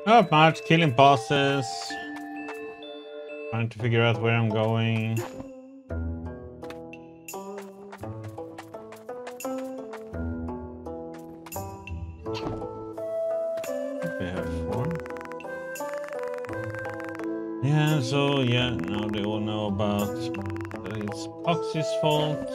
Not much, killing bosses. Trying to figure out where I'm going. We have 4. Yeah, so yeah, now they all know about that it's Oxy's fault.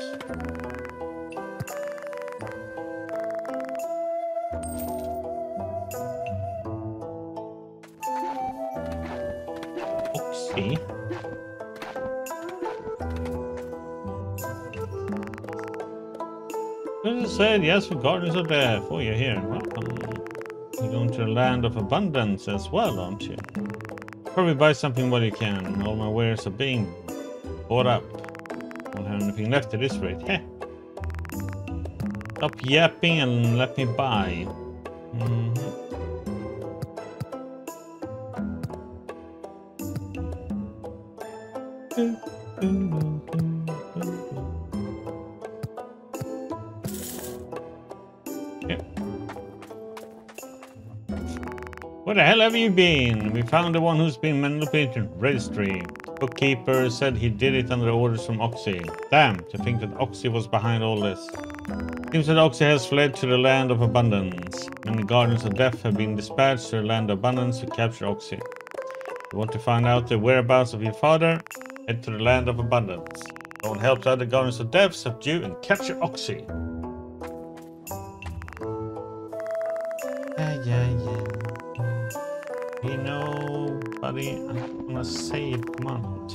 Oxy? As I said, yes, regardless of death. Oh, you're here. Welcome. You're going to the land of abundance as well, aren't you? Probably buy something while you can. All my wares are being bought up. Don't have anything left at this rate. Heh. Stop yapping and let me buy. Where the hell have you been? We found the one who's been manipulating registry. Bookkeeper said he did it under orders from Oxy. Damn, to think that Oxy was behind all this. Seems that Oxy has fled to the land of abundance. Many guardians of death have been dispatched to the land of abundance to capture Oxy. You want to find out the whereabouts of your father? Head to the land of abundance. Go and help the other guardians of death subdue and capture Oxy. Yeah. You know, buddy, I'm gonna save command.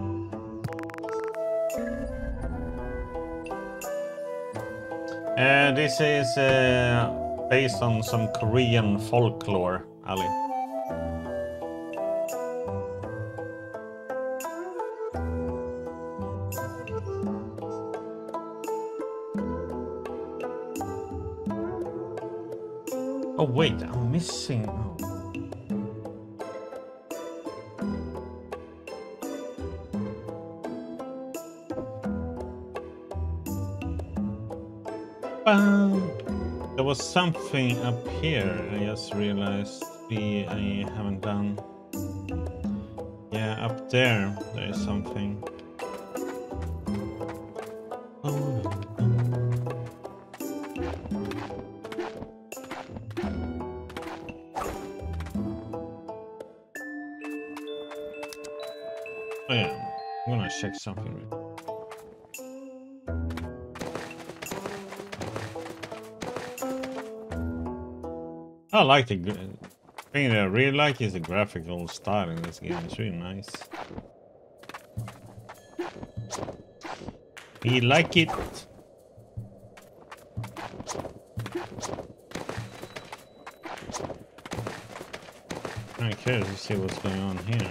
This is based on some Korean folklore, Ali. Oh wait, I'm missing. There was something up here. I just realized I haven't done. Yeah, up there is something. Oh yeah, I'm gonna check something. I like the thing that I really like is the graphical style in this game. It's really nice. We like it. I'm curious to see what's going on here.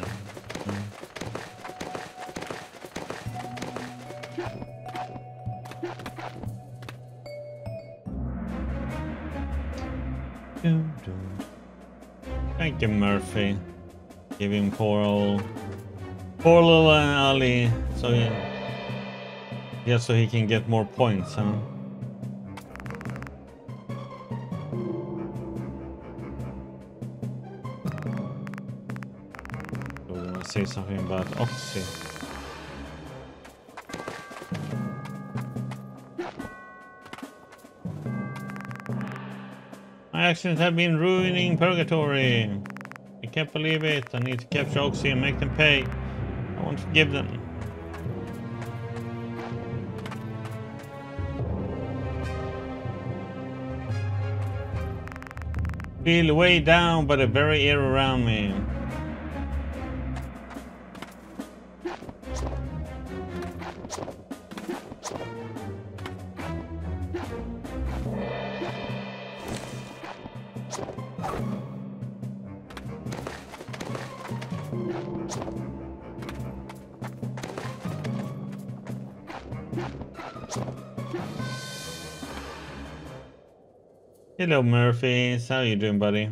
Thank you, Murphy. Give him poor little Ali, so so he can get more points, huh? We're gonna say something about Oxy. My actions have been ruining Purgatory. I can't believe it. I need to capture Oxy and make them pay. I won't forgive them. Feel way down by the very air around me. Hello, Murphy. How you doing, buddy?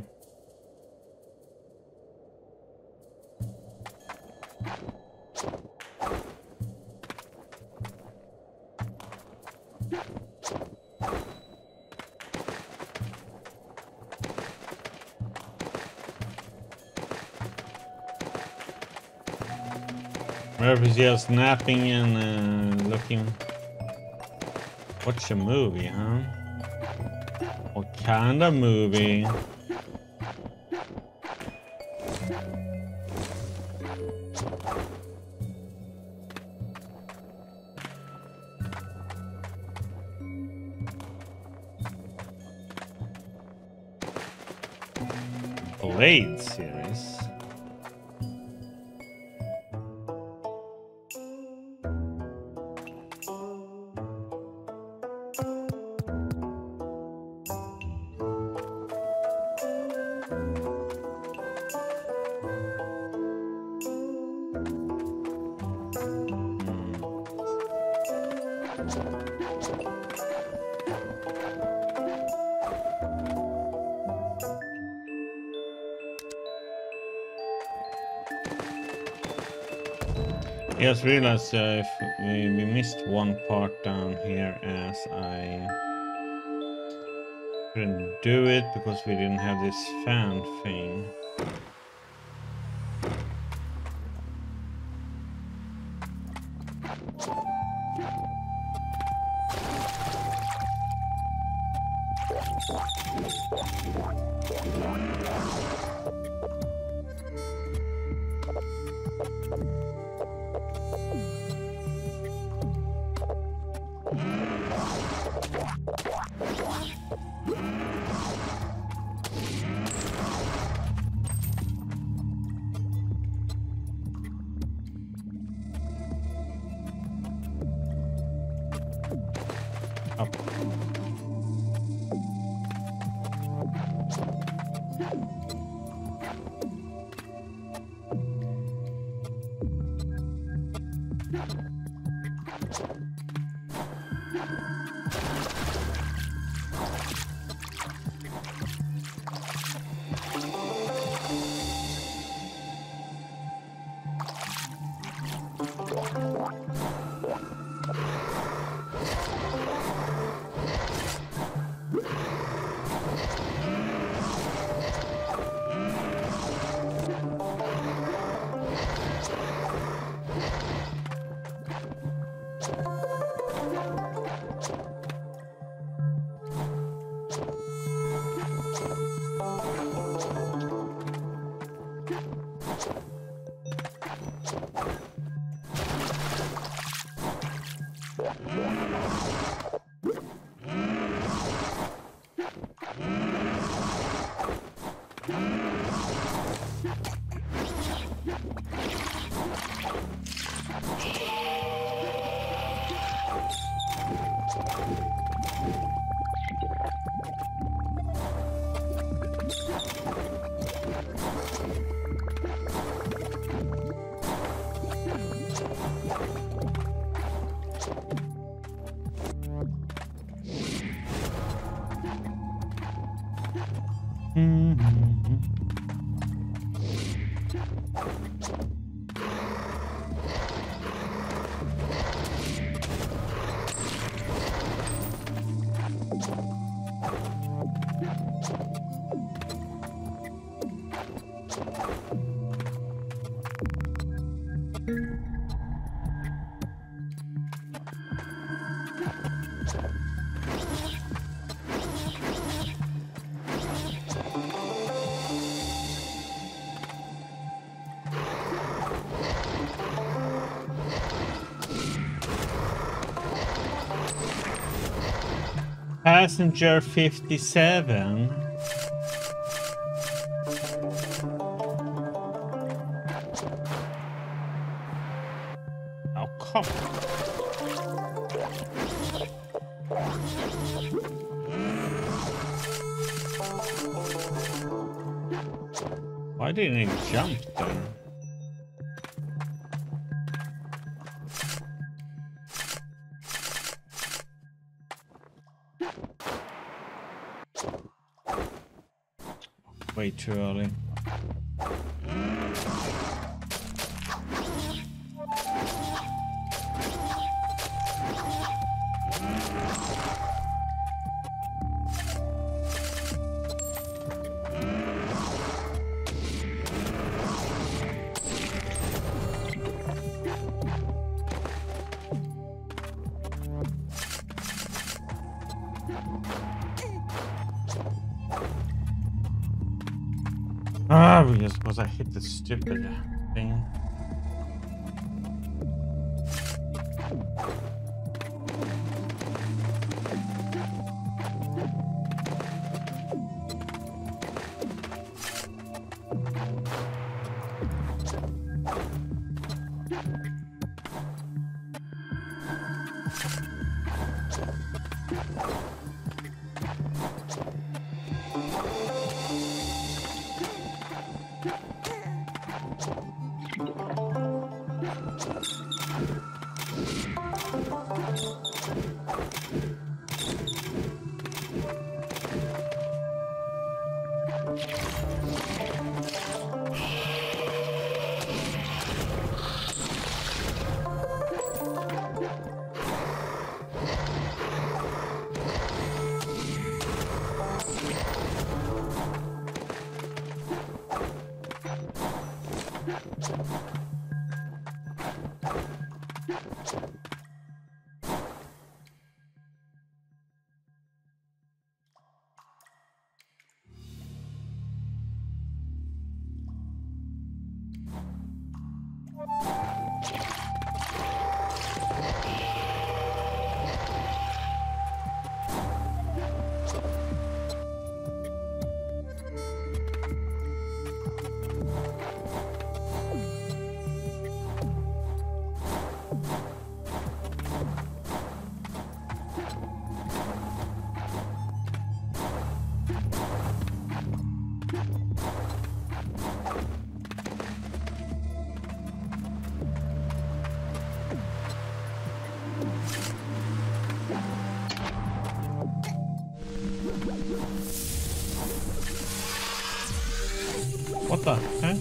Murphy's just napping and looking. Watch a movie, huh? What kind of movie? Blade series. I just realized if we missed one part down here as I couldn't do it because we didn't have this fan thing. Up. Passenger 57. Oh, come on. Why didn't he jump then? Way too early. Ah, just because I hit the stupid thing. What the heck?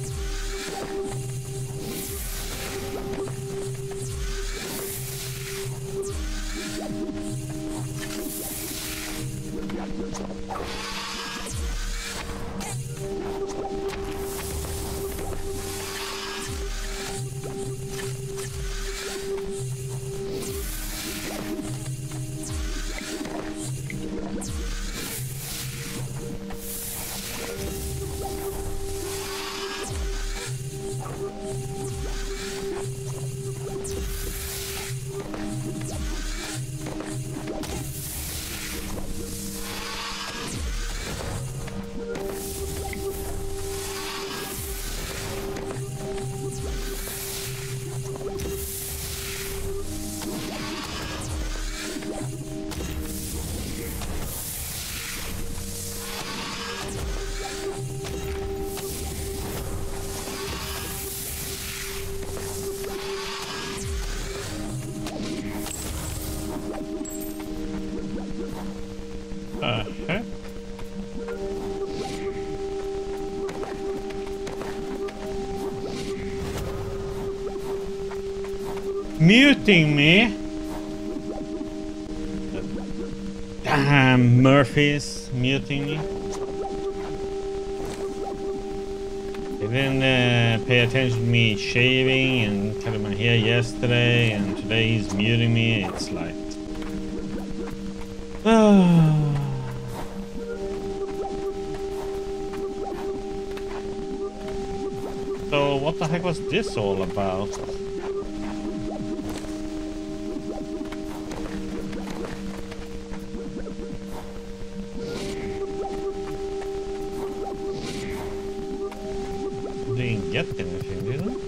Heck? Muting me? Damn, Murphy's muting me. They didn't pay attention to me shaving and cutting my hair yesterday, and today he's muting me. It's like... So what the heck was this all about? Didn't get anything, did I?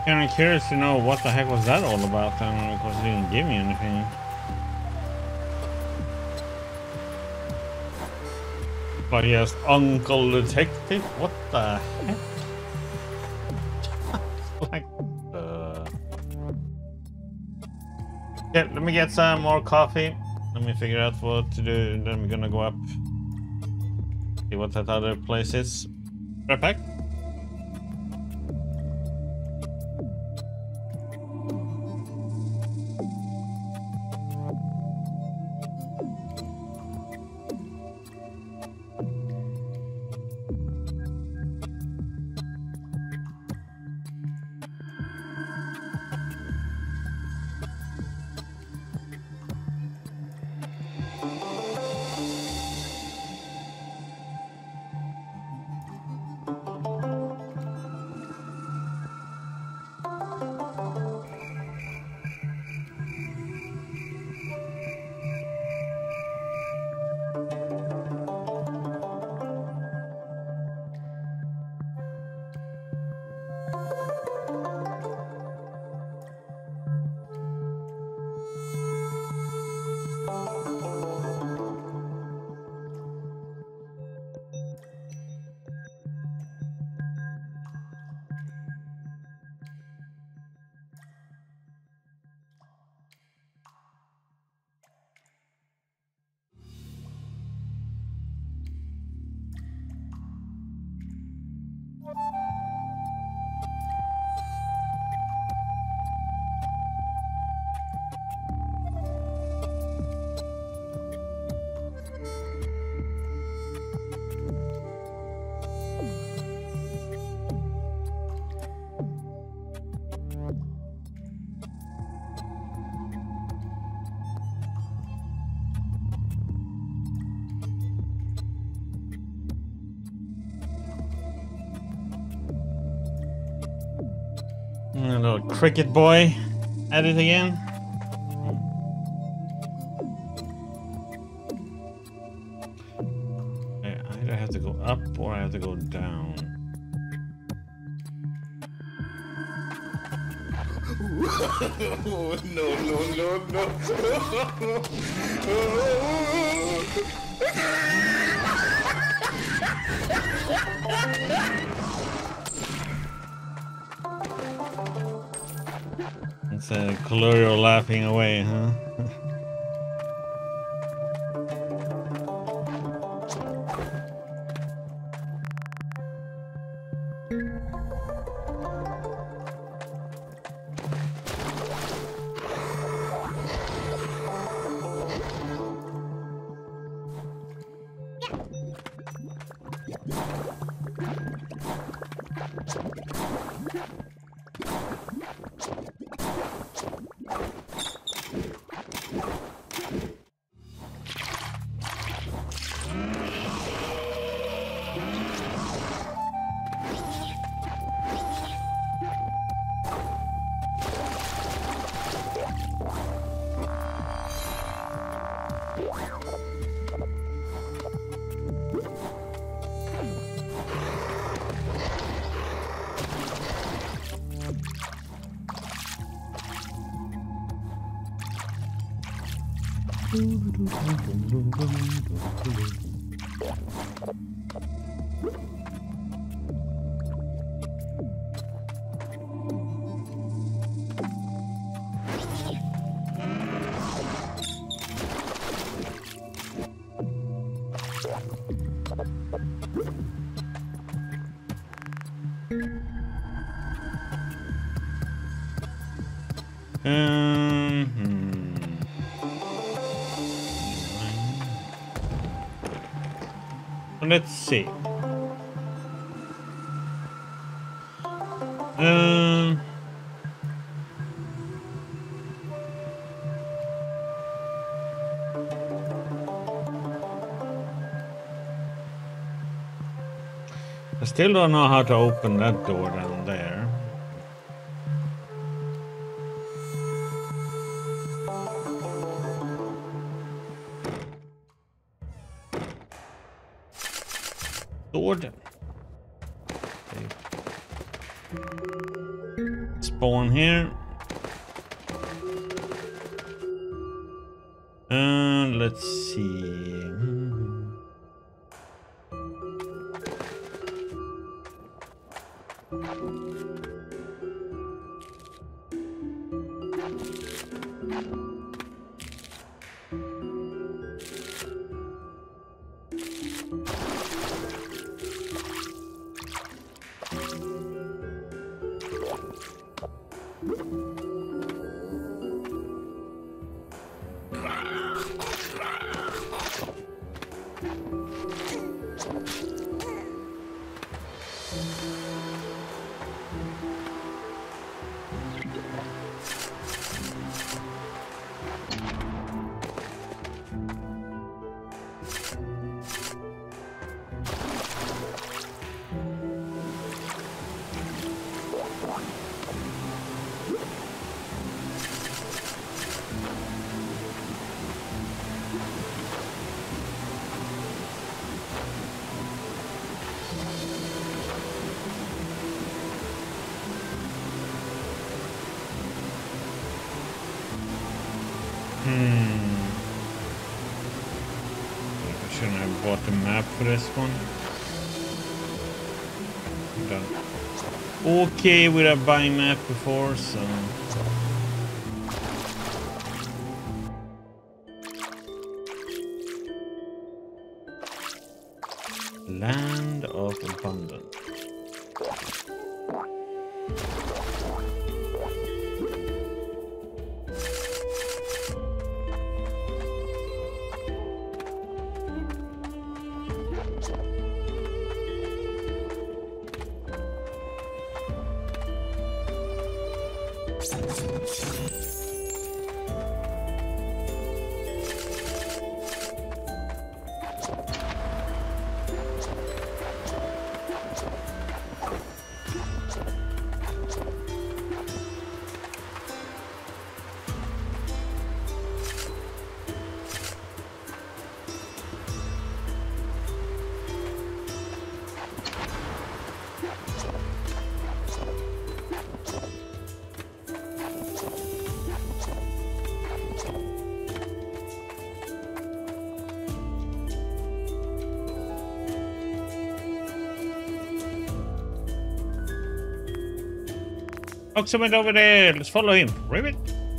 Kind of curious to know what the heck was that all about then, because it didn't give me anything. But yes, Uncle Detective? What the heck? Like, yeah, let me get some more coffee. Let me figure out what to do. Then we're gonna go up. See what that other place is. Right back. A little cricket boy at it again. I either have to go up or I have to go down. It's a Colorio laughing away, huh? Let's see. I still don't know how to open that door down there. Sword. spawn here. Let's see. I shouldn't have bought the map for this one. Done. Okay, we have buy map before, so Land of Abundance. Oxy went over there. Let's follow him. Ribbit.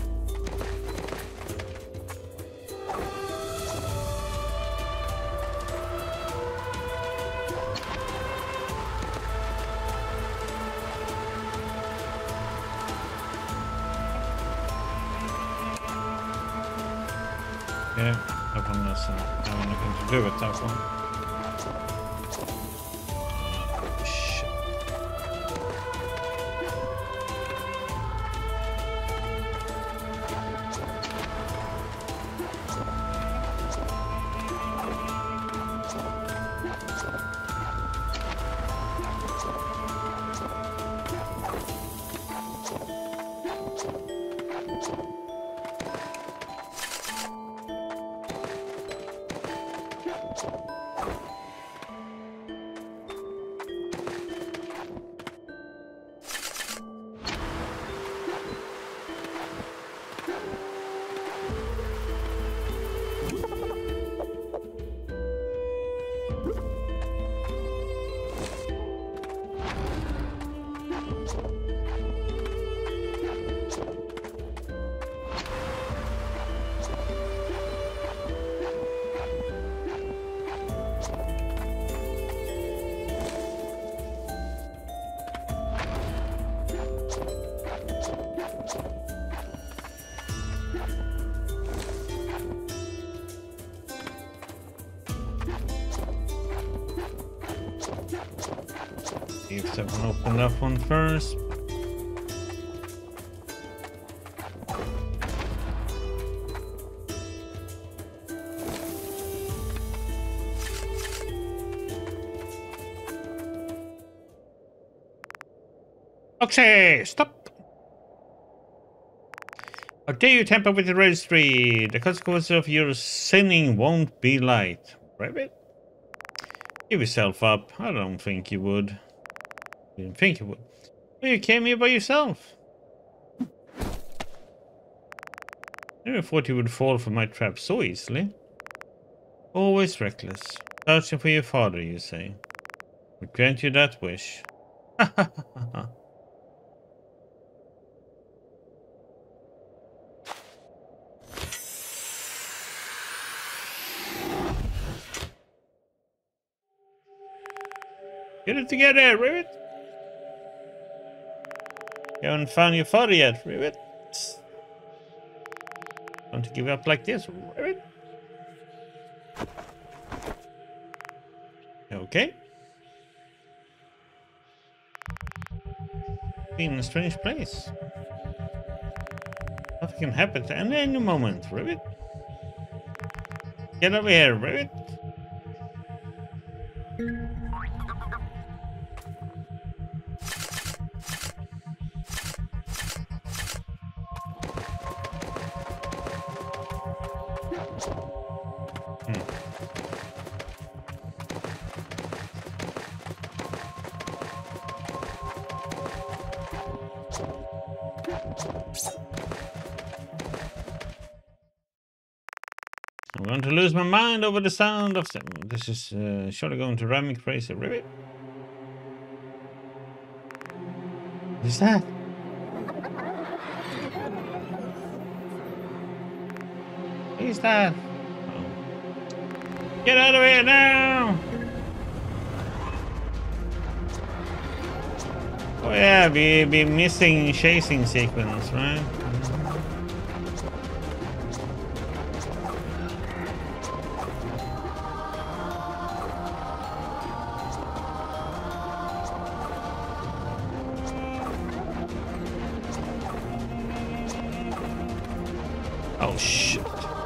Yeah, that one doesn't have anything to do with that one. See if I can open that one first. Oxy, stop! How dare you tamper with the registry? The consequences of your sinning won't be light. Rabbit? Give yourself up. I don't think you would. You didn't think you would. Well, you came here by yourself. Never thought you would fall for my trap so easily. Always reckless. Searching for your father, you say. We grant you that wish. Get it together, Rivet! You haven't found your father yet, Rivet. Don't give up like this, Rivet. Okay. In a strange place. Nothing can happen at any moment, Rivet. Get over here, Rivet. I'm going to lose my mind over the sound of them. This is surely going to drive me crazy, Rivet. What is that? What is that? Oh. Get out of here now! Oh yeah, we be missing chasing sequence, right? Oh shit.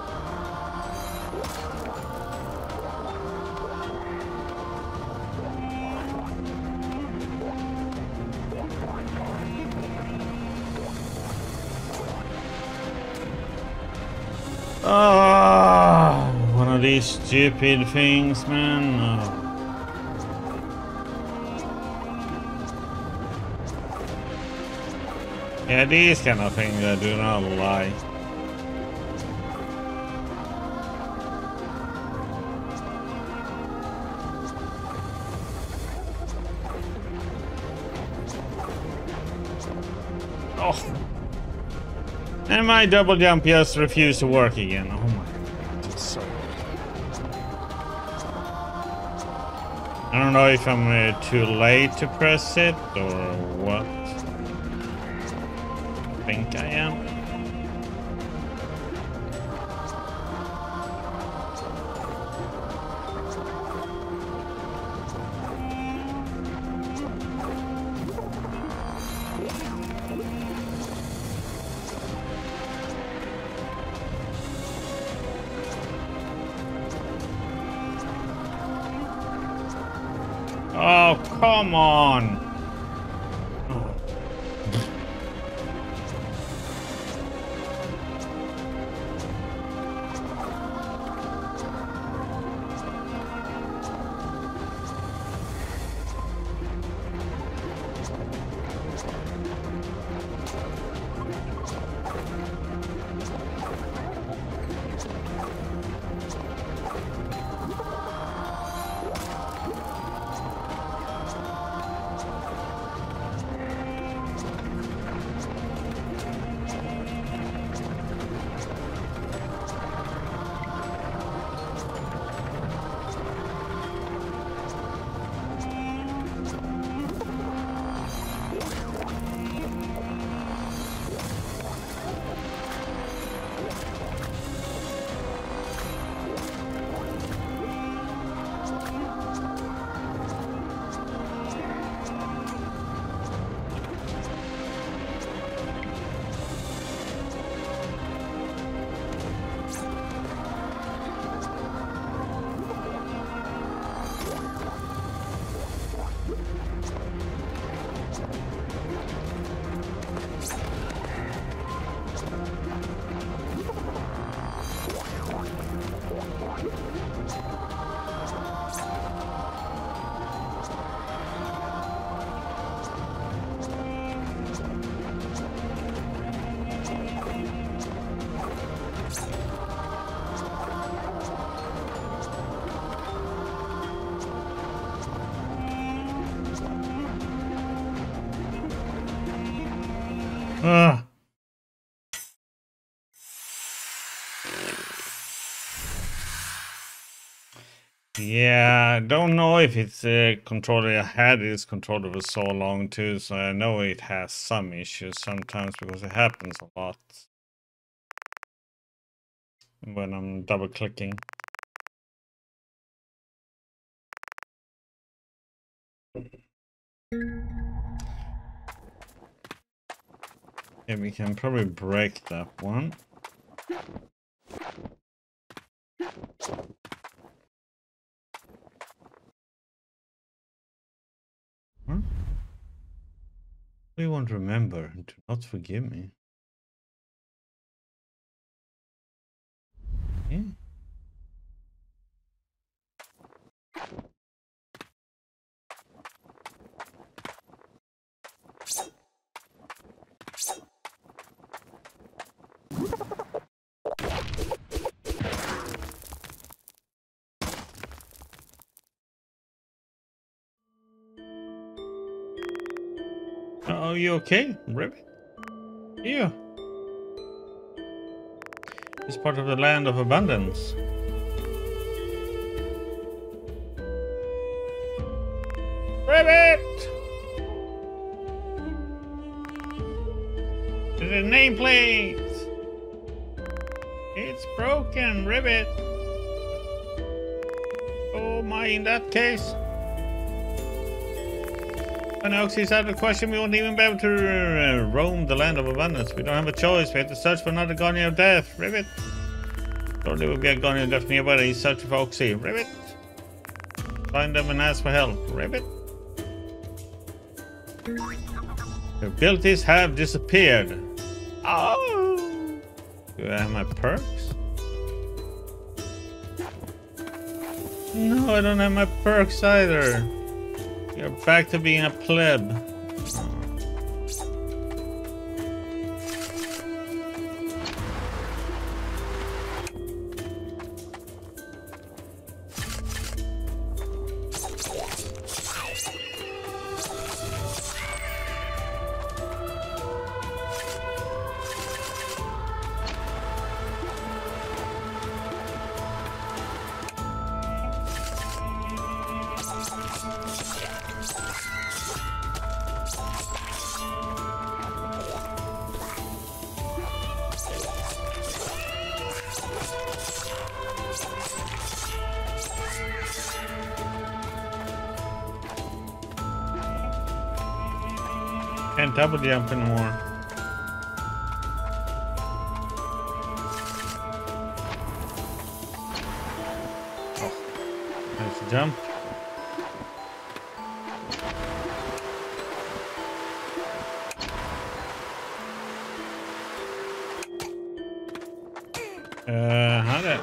Oh, one of these stupid things, man. Oh. Yeah, these kind of things I do not like. Oh. And my double jump just refused to work again. Oh my god. It's so... I don't know if I'm too late to press it or what. I think I am. Oh, come on. Yeah, I don't know if it's a controller. I had this controller for so long too, so I know it has some issues sometimes because it happens a lot when I'm double clicking. Yeah, we can probably break that one. Huh? We won't remember. Do not forgive me. Yeah. Are you okay, Ribbit? Yeah. It's part of the land of abundance. Ribbit! The nameplate! It's broken, Ribbit! Oh my, in that case. When Oxy's out of the question, we won't even be able to roam the land of abundance. We don't have a choice. We have to search for another Guardian of Death. Ribbit! Thought there would be a Guardian of Death nearby. He's searching for Oxy. Ribbit! Find them and ask for help. Ribbit! Your abilities have disappeared. Oh! Do I have my perks? No, I don't have my perks either. You're back to being a pleb. Can't double jump anymore. Oh, nice jump. How that?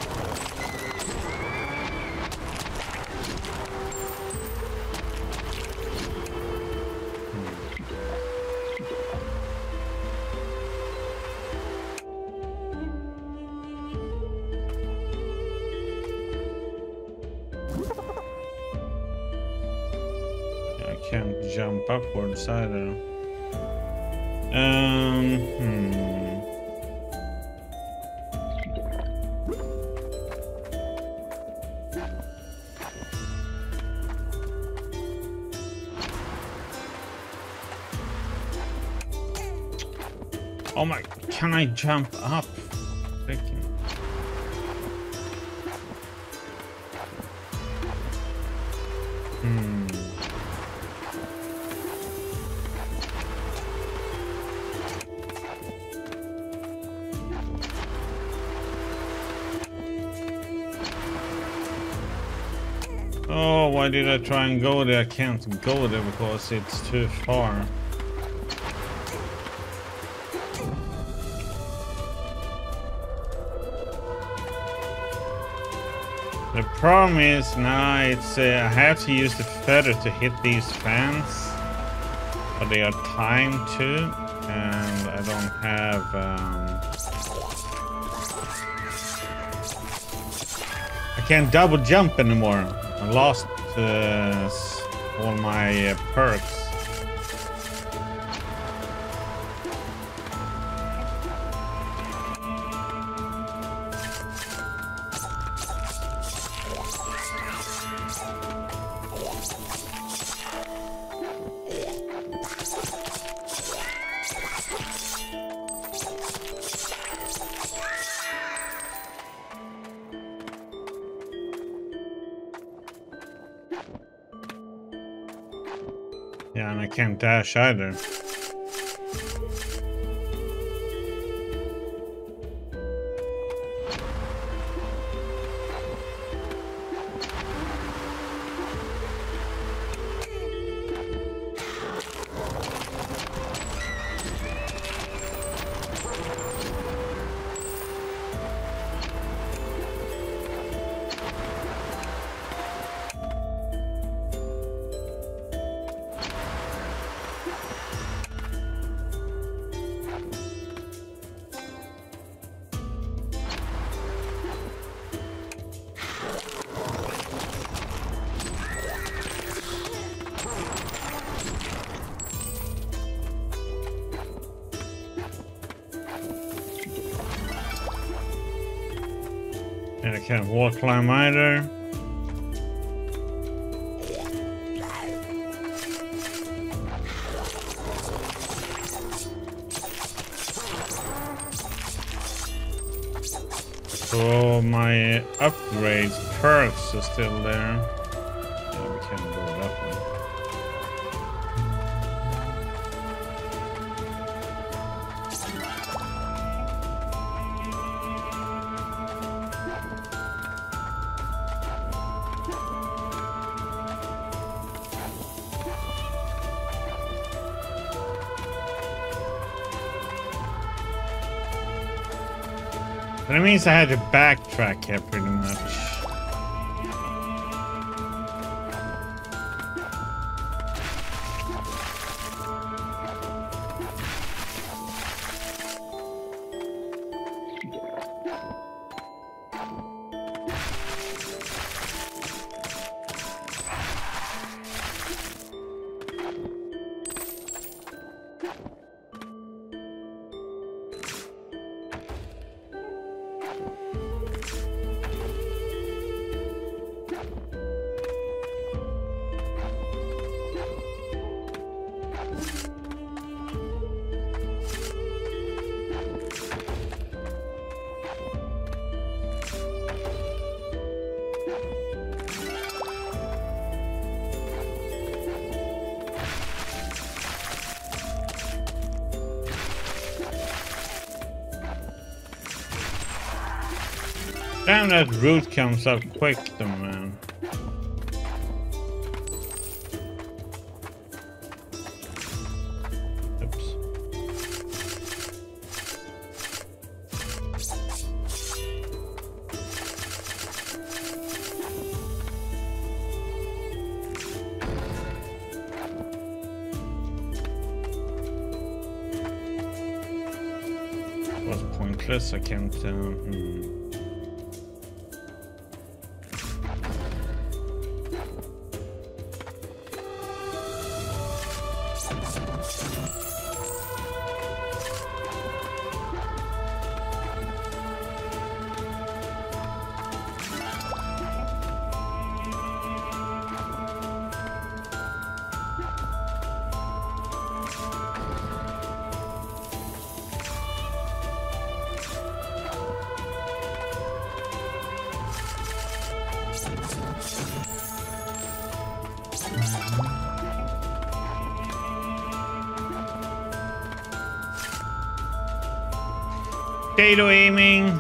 Can't jump upwards either. Oh my, can I jump up? Freaking. Oh, why did I try and go there? I can't go there because it's too far. The problem is now it's I have to use the feather to hit these fans, but they are timed too, and I don't have. I can't double jump anymore. I lost all my perks. Yeah, and I can't dash either. And I can't wall climb either. So my upgrades, perks are still there. Yeah, we can't go that way. But it means I had to backtrack here pretty much. Damn, that root comes up quick though, man. Oops. It was pointless, I can't... Potato aiming.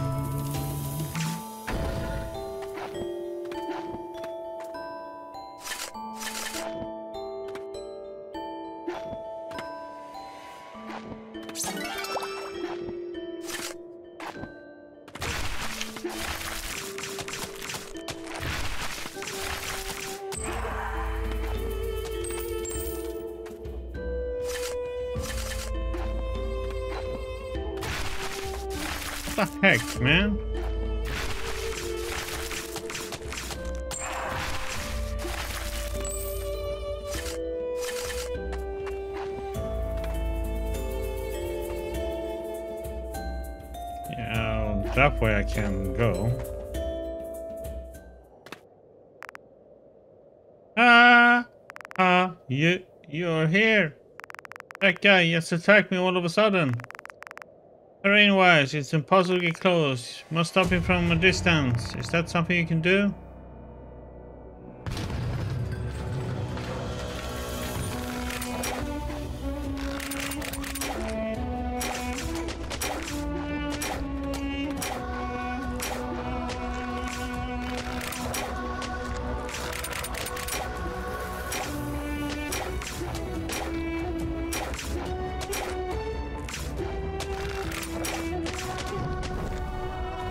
What the heck, man? Yeah, that way I can go. You're here. That guy just attacked me all of a sudden. Terrain-wise, it's impossible to get close. Must stop him from a distance. Is that something you can do?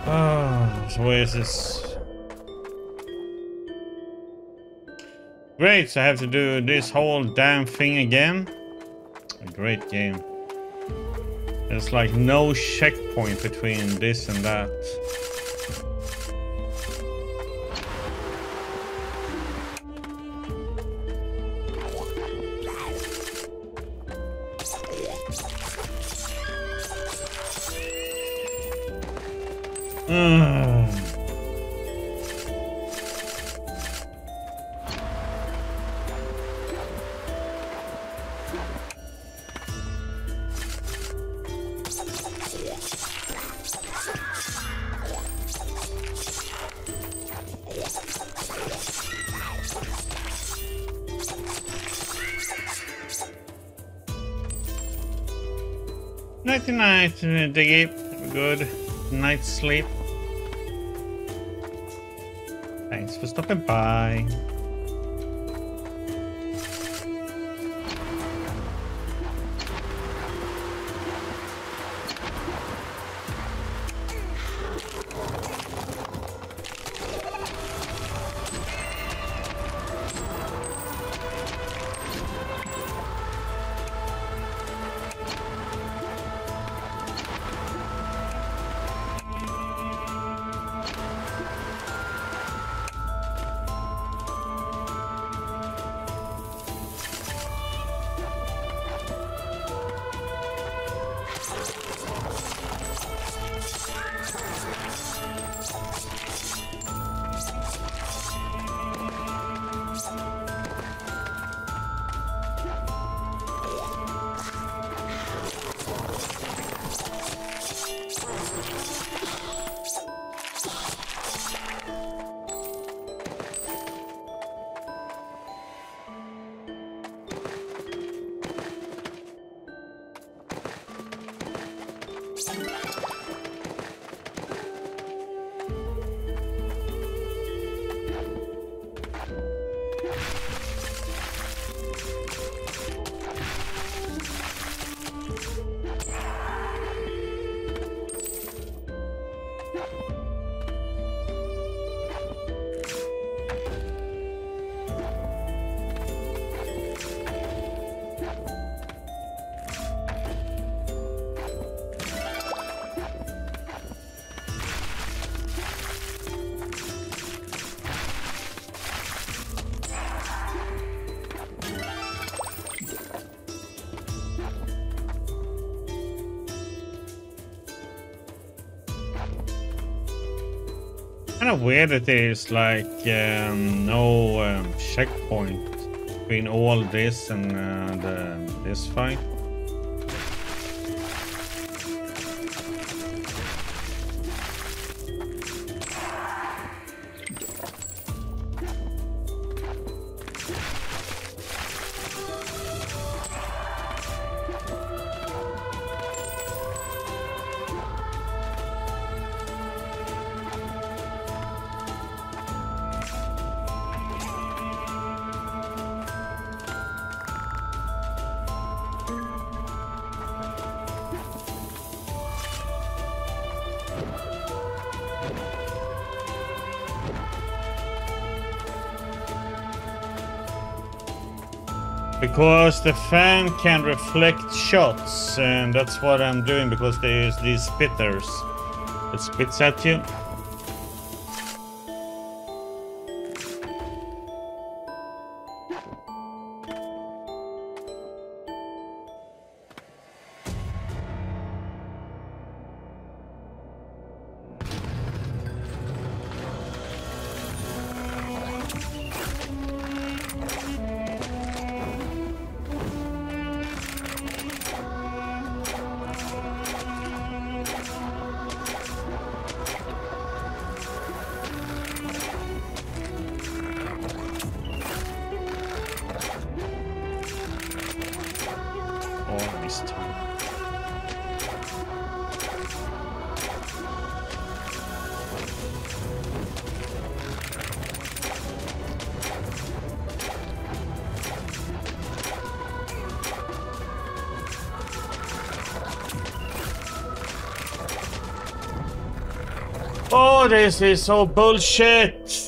Oh, so where is this? Great, so I have to do this whole damn thing again. A great game. There's like no checkpoint between this and that. Nighty night, Diggy. Good night's sleep. Thanks for stopping by. Kind of weird that there's like no checkpoint between all this and this fight. Because the fan can reflect shots, and that's what I'm doing, because there's these spitters that spits at you. Oh, this is so bullshit!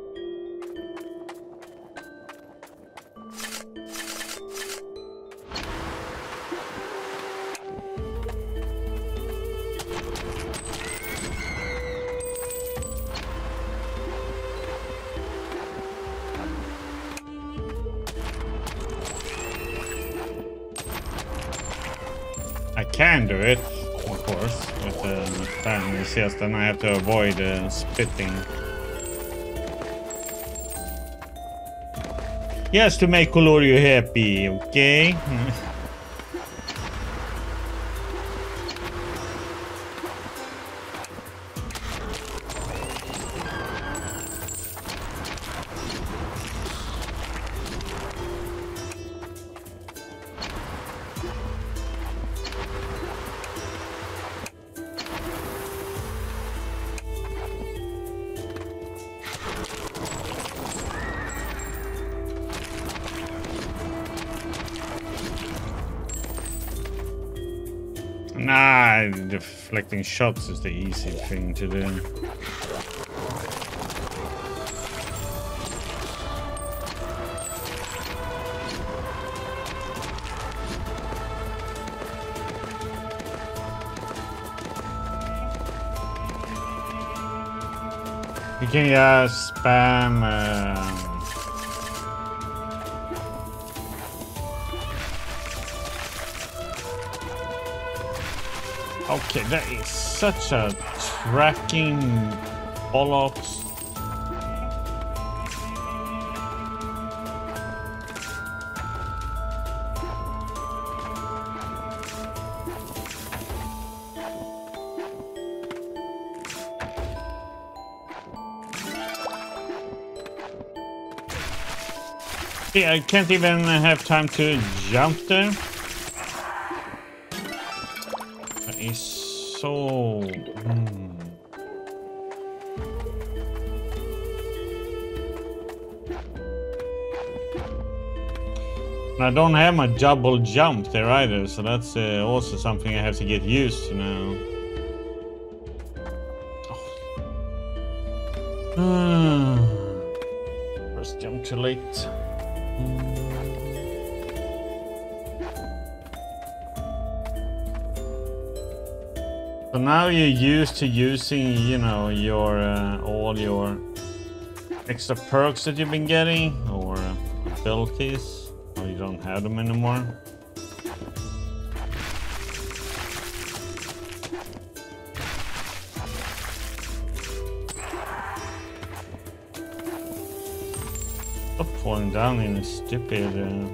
I can do it, of course, with the fan. It's just then I have to avoid spitting. Yes, to make Colorio happy, okay? Nah, deflecting shots is the easy thing to do. You can just spam okay, that is such a tracking bollocks. Yeah, I can't even have time to jump there. That is so... And I don't have my double jump there either, so that's also something I have to get used to now. First jump too late. So now you're used to using, you know, your all your extra perks that you've been getting, or abilities, or you don't have them anymore. Stop falling down in a stupid...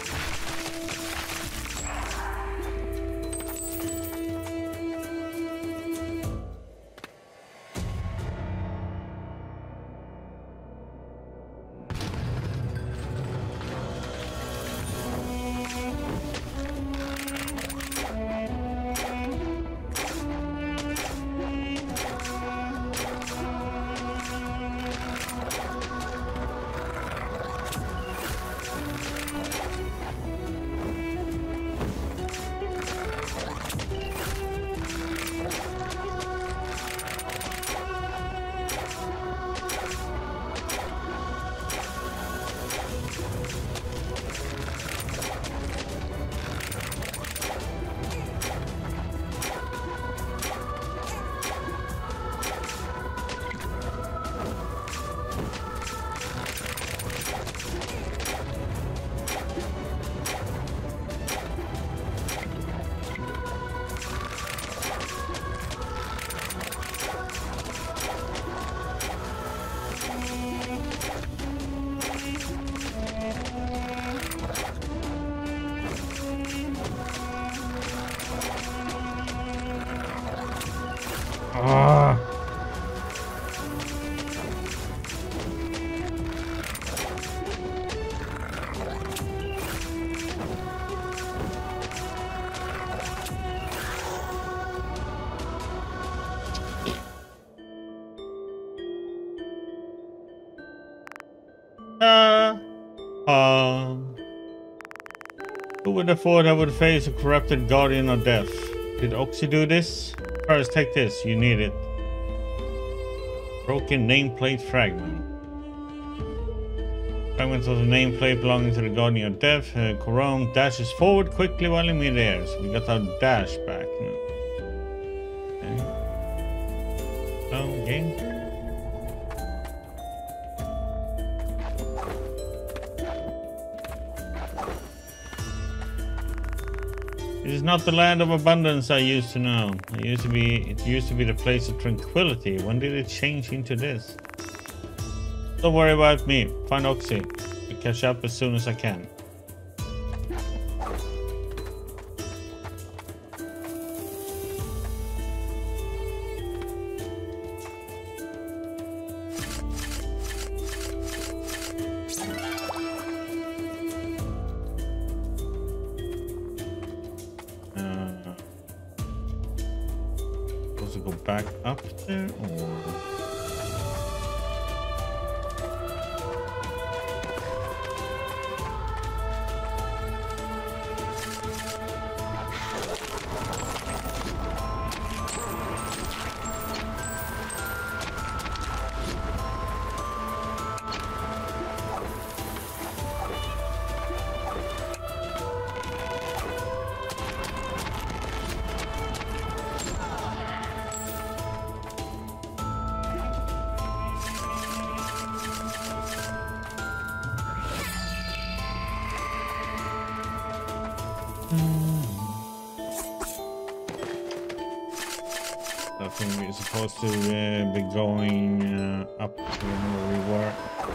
Who would have thought I would face a corrupted guardian of death? Did Oxy do this? First, take this. You need it. Broken nameplate fragment. Fragments of the nameplate belonging to the Guardian of Death. Corone dashes forward quickly while in midair. So we got our dash back now. Okay. So, game. It is not the land of abundance I used to know. It used to be the place of tranquility. When did it change into this? Don't worry about me. Find Oxy. I'll catch up as soon as I can. Supposed to go back up there or? I think we're supposed to be going up to where we were.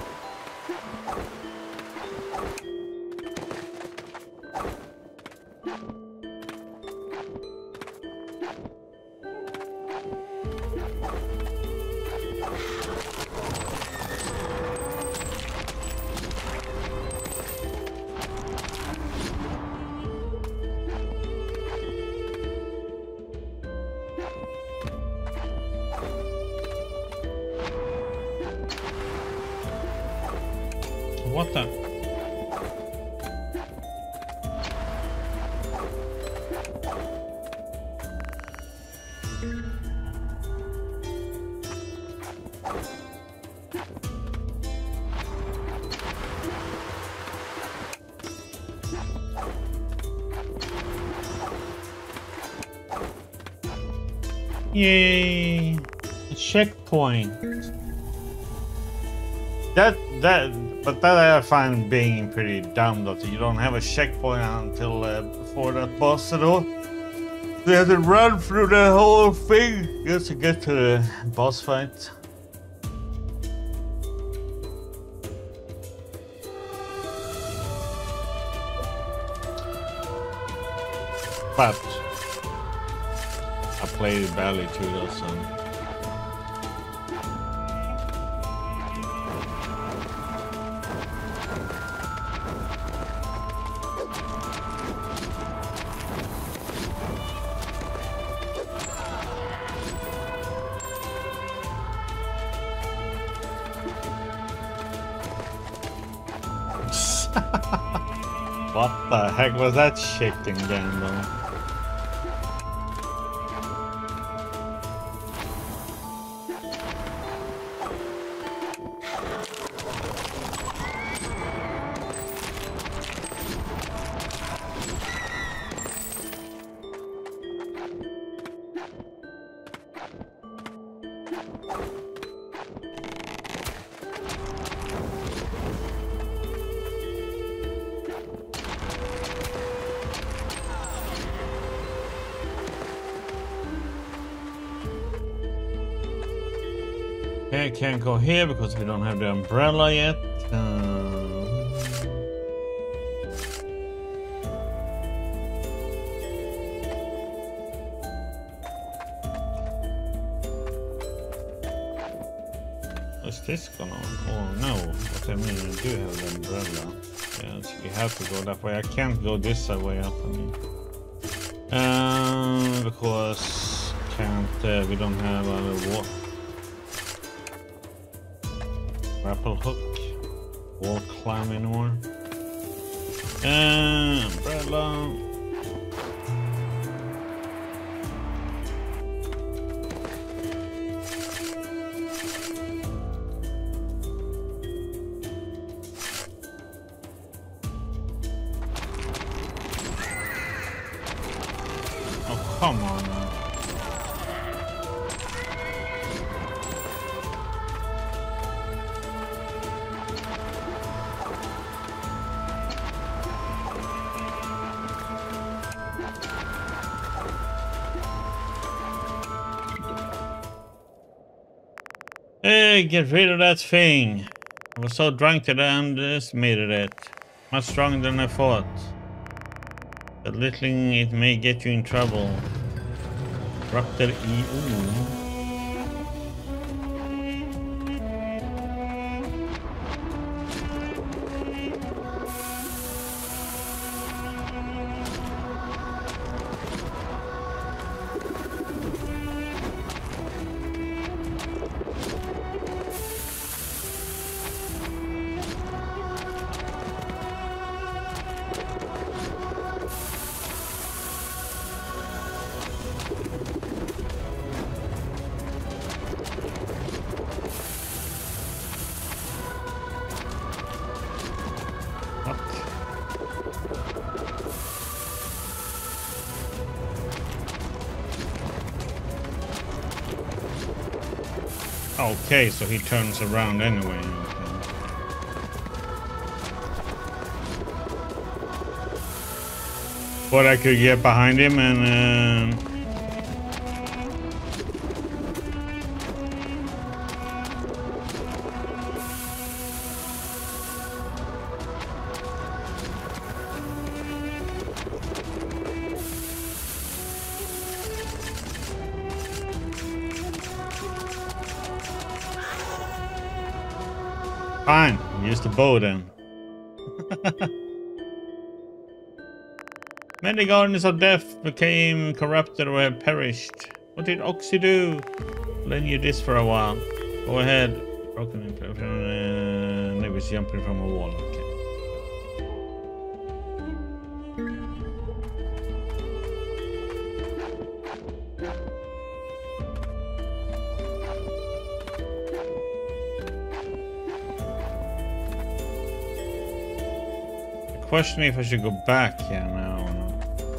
What the? Yay! A checkpoint. But that I find being pretty dumb that you don't have a checkpoint until before that boss at all. You have to run through the whole thing just to get to the boss fight. But I played it badly too, though, so. What the heck was that chicken again, though? Okay, I can't go here because we don't have the umbrella yet. What's this going on? Oh no, what I mean, I do have the umbrella. Yes, we have to go that way. I can't go this way up, I mean. Because we don't have a wall. Grapple hook, wall climbing or umbrella. Come on now. Hey, get rid of that thing. I was so drunk that I underestimated it. Much stronger than I thought. Belittling it may get you in trouble. Corrupted E. Ooh. Okay, so he turns around anyway. But I could get behind him and fine, use the bow then. Many Guardians of Death became corrupted or have perished. What did Oxy do? Lend you this for a while. Go ahead. Broken impression. They was jumping from a wall. Okay. Question if I should go back here now or not.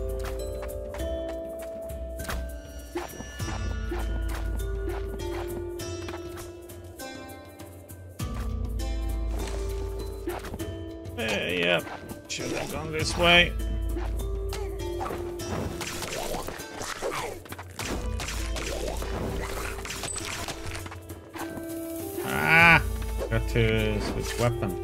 Yep, should have gone this way. Ah, got to switch weapon.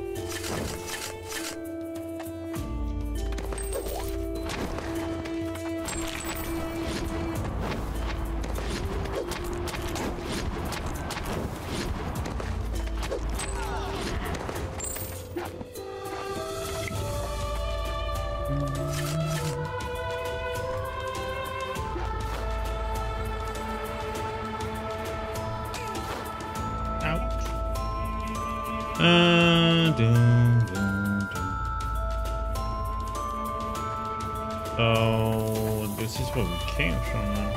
So this is where we came from now.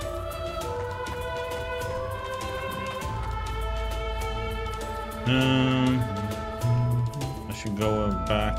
I should go back.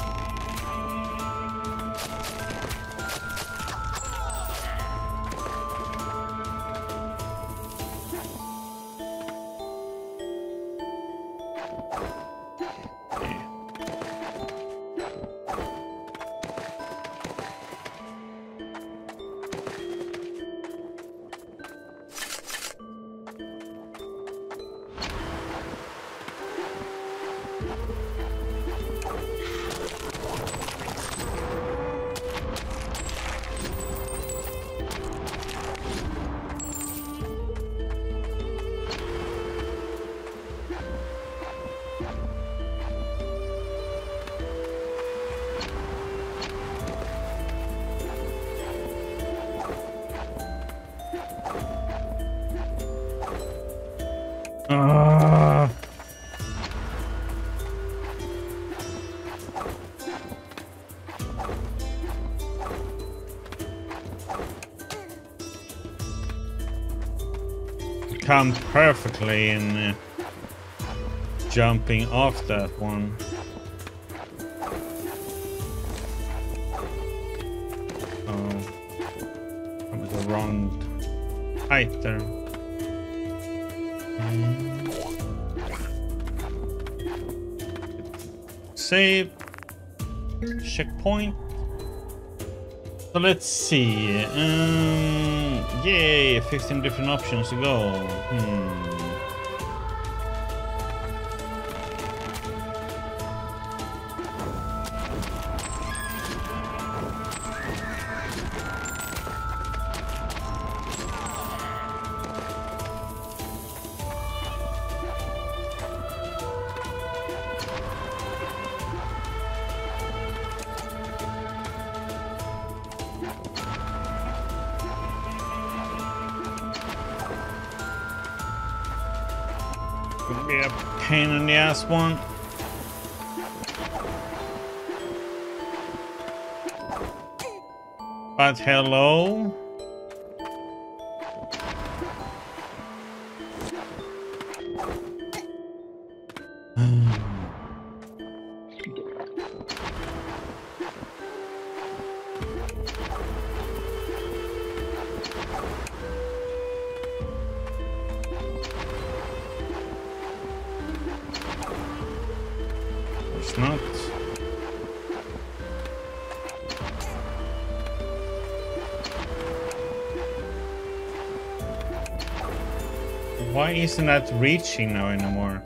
Come perfectly in jumping off that one. Oh, I'm the wrong height there. Save. Checkpoint. So let's see. Yay, 15 different options to go. Could be a pain in the ass one. But hello. It's not. Why isn't that reaching now anymore?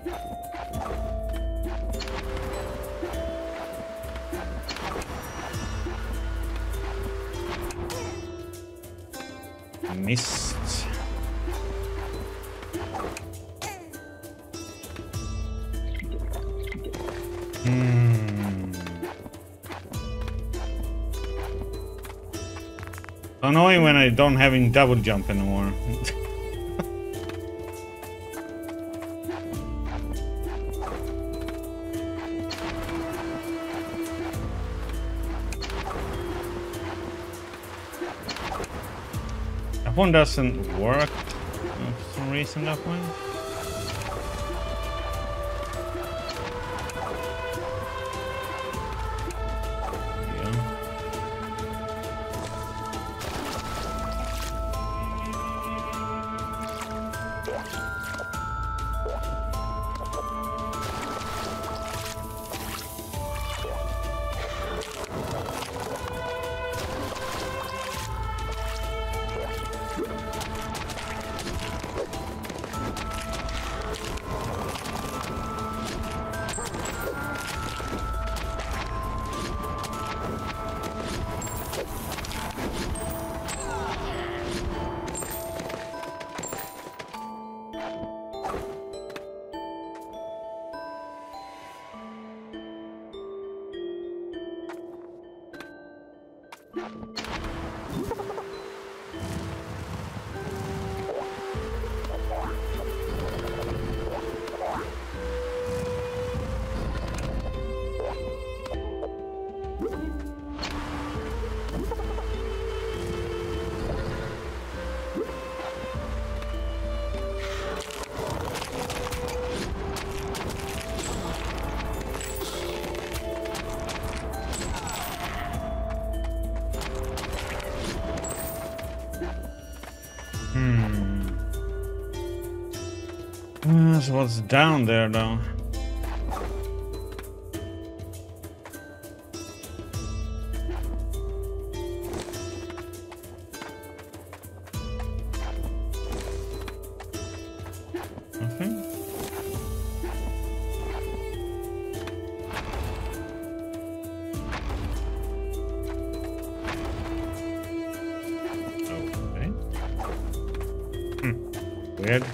Missed. Annoying when I don't having double jump anymore. That one doesn't work for some reason, that one. So what's down there though? Nothing. Okay. Weird.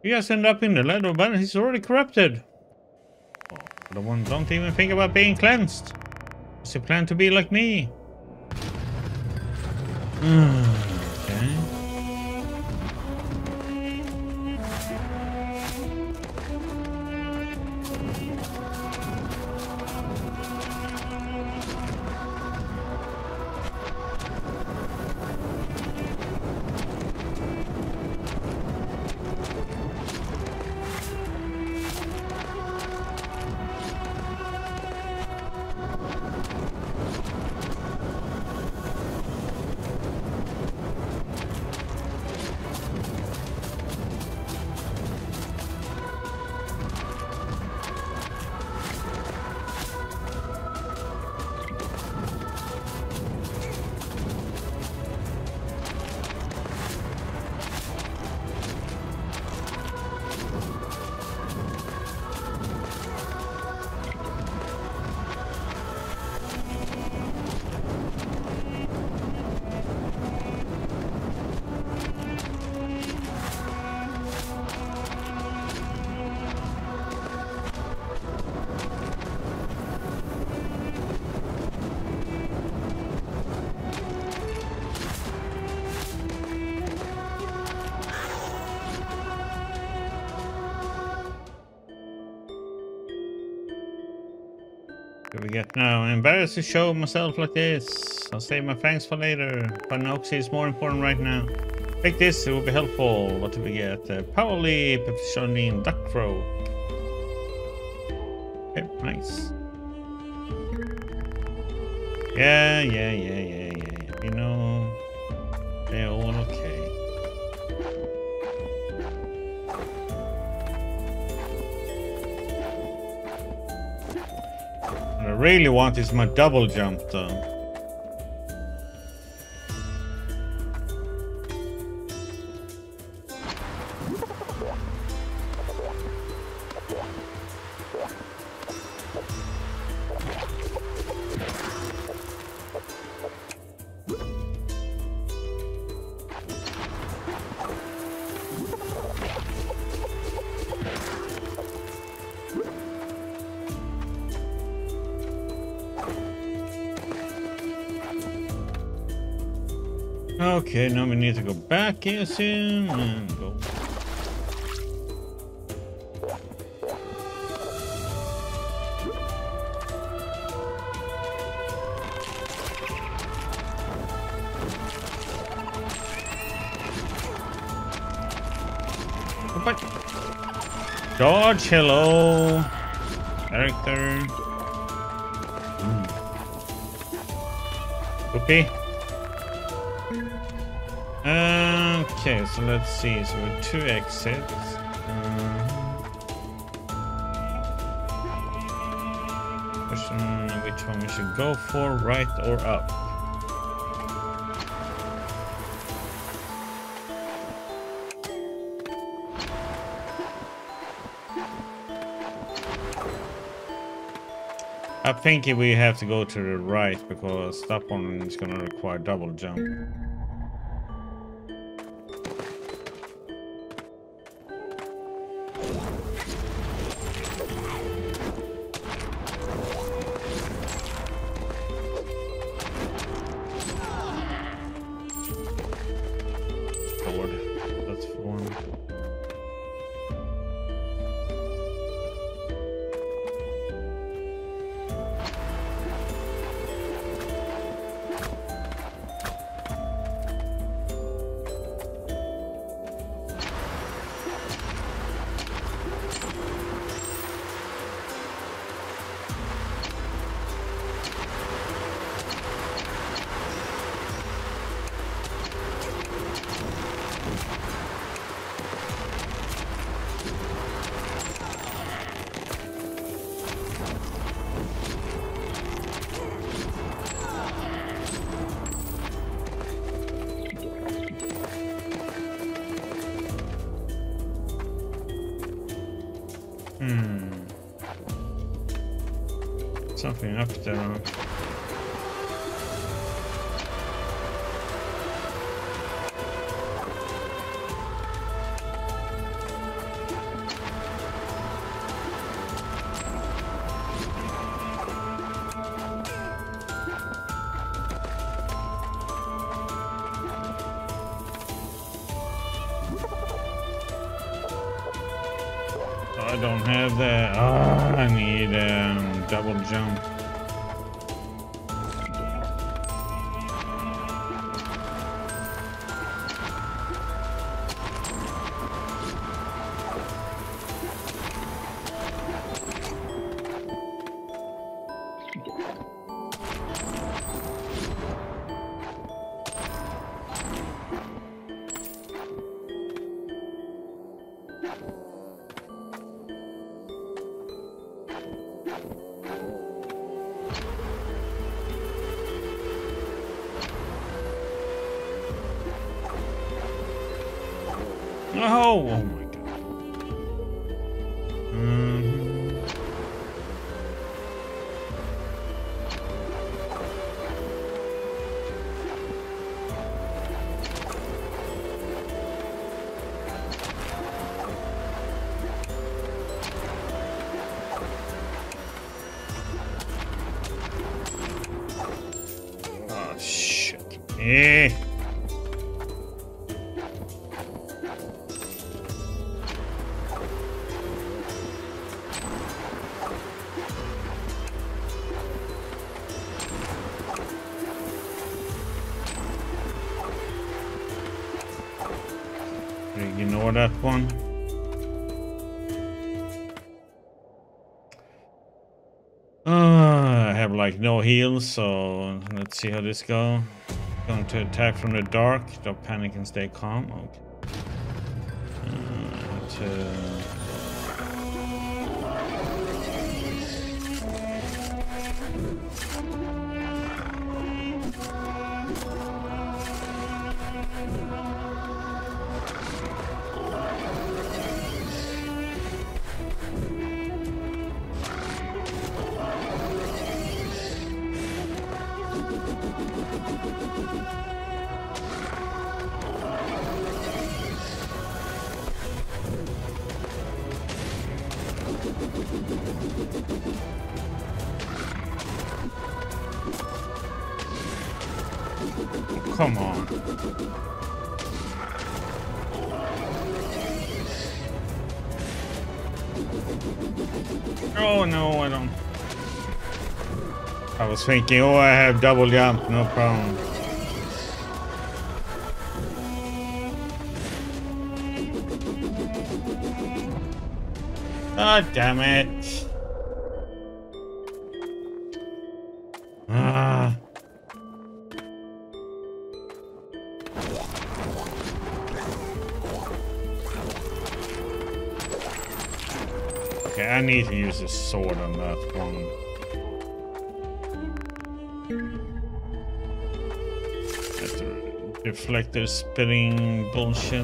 You guys end up in the ladder, but he's already corrupted. Oh, the one don't even think about being cleansed. Does he plan to be like me? Okay. What do we get now? I'm embarrassed to show myself like this. I'll save my thanks for later. But Oxy is more important right now. Take this, it will be helpful. What do we get? Power Leap, Shonin, Duck Throw. Okay, nice. Yeah. You know, they're all okay. What I really want is my double jump though. Okay, now we need to go back here soon and go. George, hello. Character. Okay. Okay, so let's see. So with 2 exits. Question which one we should go for, right or up? I think we have to go to the right because that one is going to require double jump. Something up there. I don't have that. Oh, I need double jump. Oh my god. Oh shit. Eh. Ignore that one. I have like no heals, so let's see how this goes. Going to attack from the dark. Don't panic and stay calm. Okay. Come on. Oh no, I don't. I was thinking, oh, I have double jump, no problem. Oh, damn it. Ah. Okay, I need to use a sword on that one. That's a deflector spitting bullshit.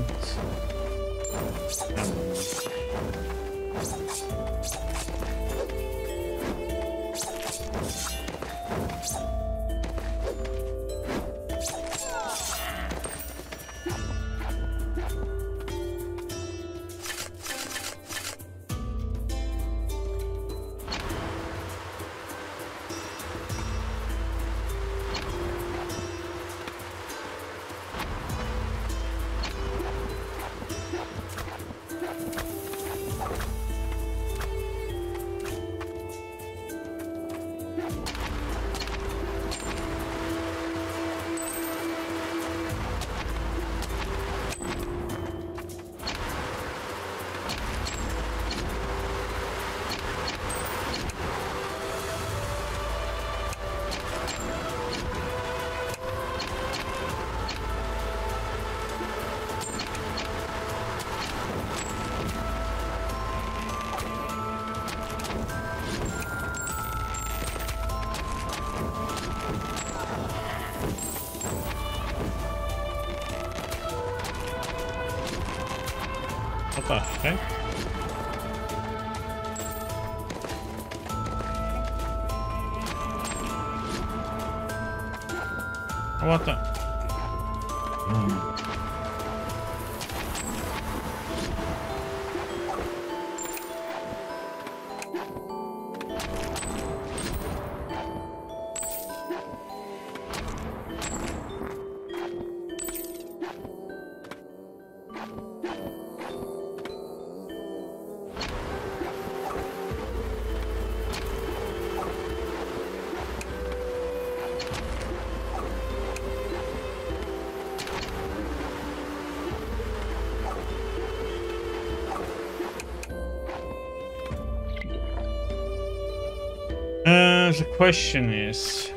What the heck? What the? the question is,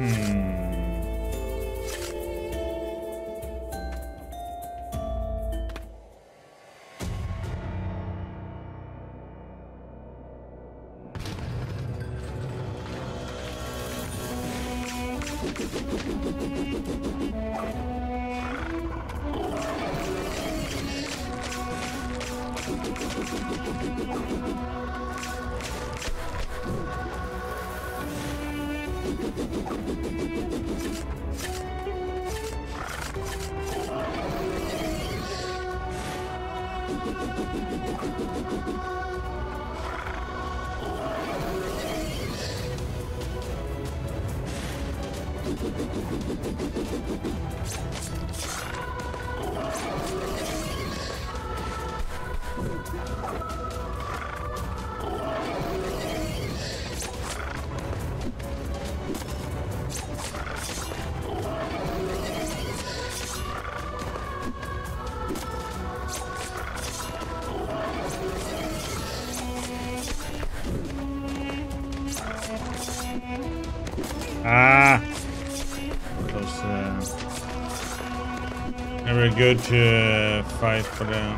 never good to fight for the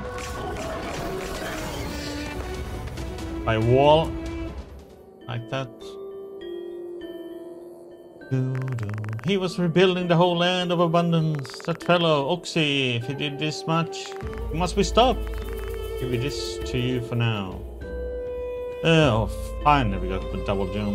by wall like that. He was rebuilding the whole land of abundance. That fellow Oxy, if he did this much, he must be stopped. Give me this to you for now. Oh, finally we got the double jump.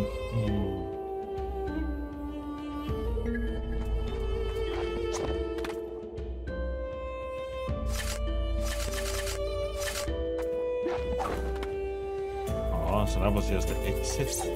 Oh, so that was just the exit.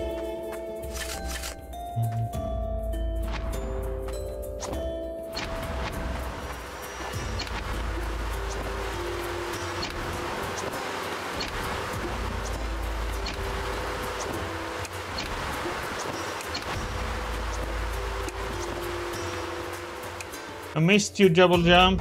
I missed you, double jump.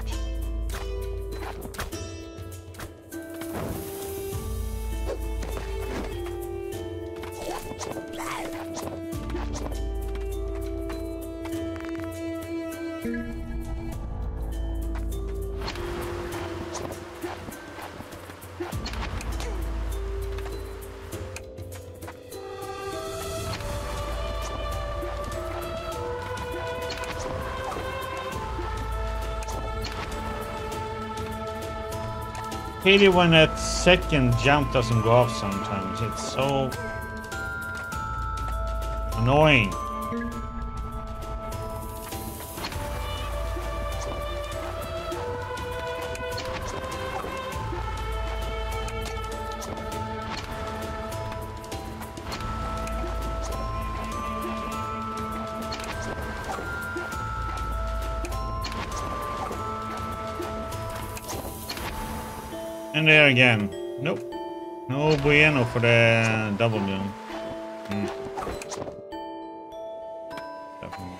Pity when that second jump doesn't go off sometimes. It's so annoying. And there again. Nope. No bueno for the double jump. Definitely.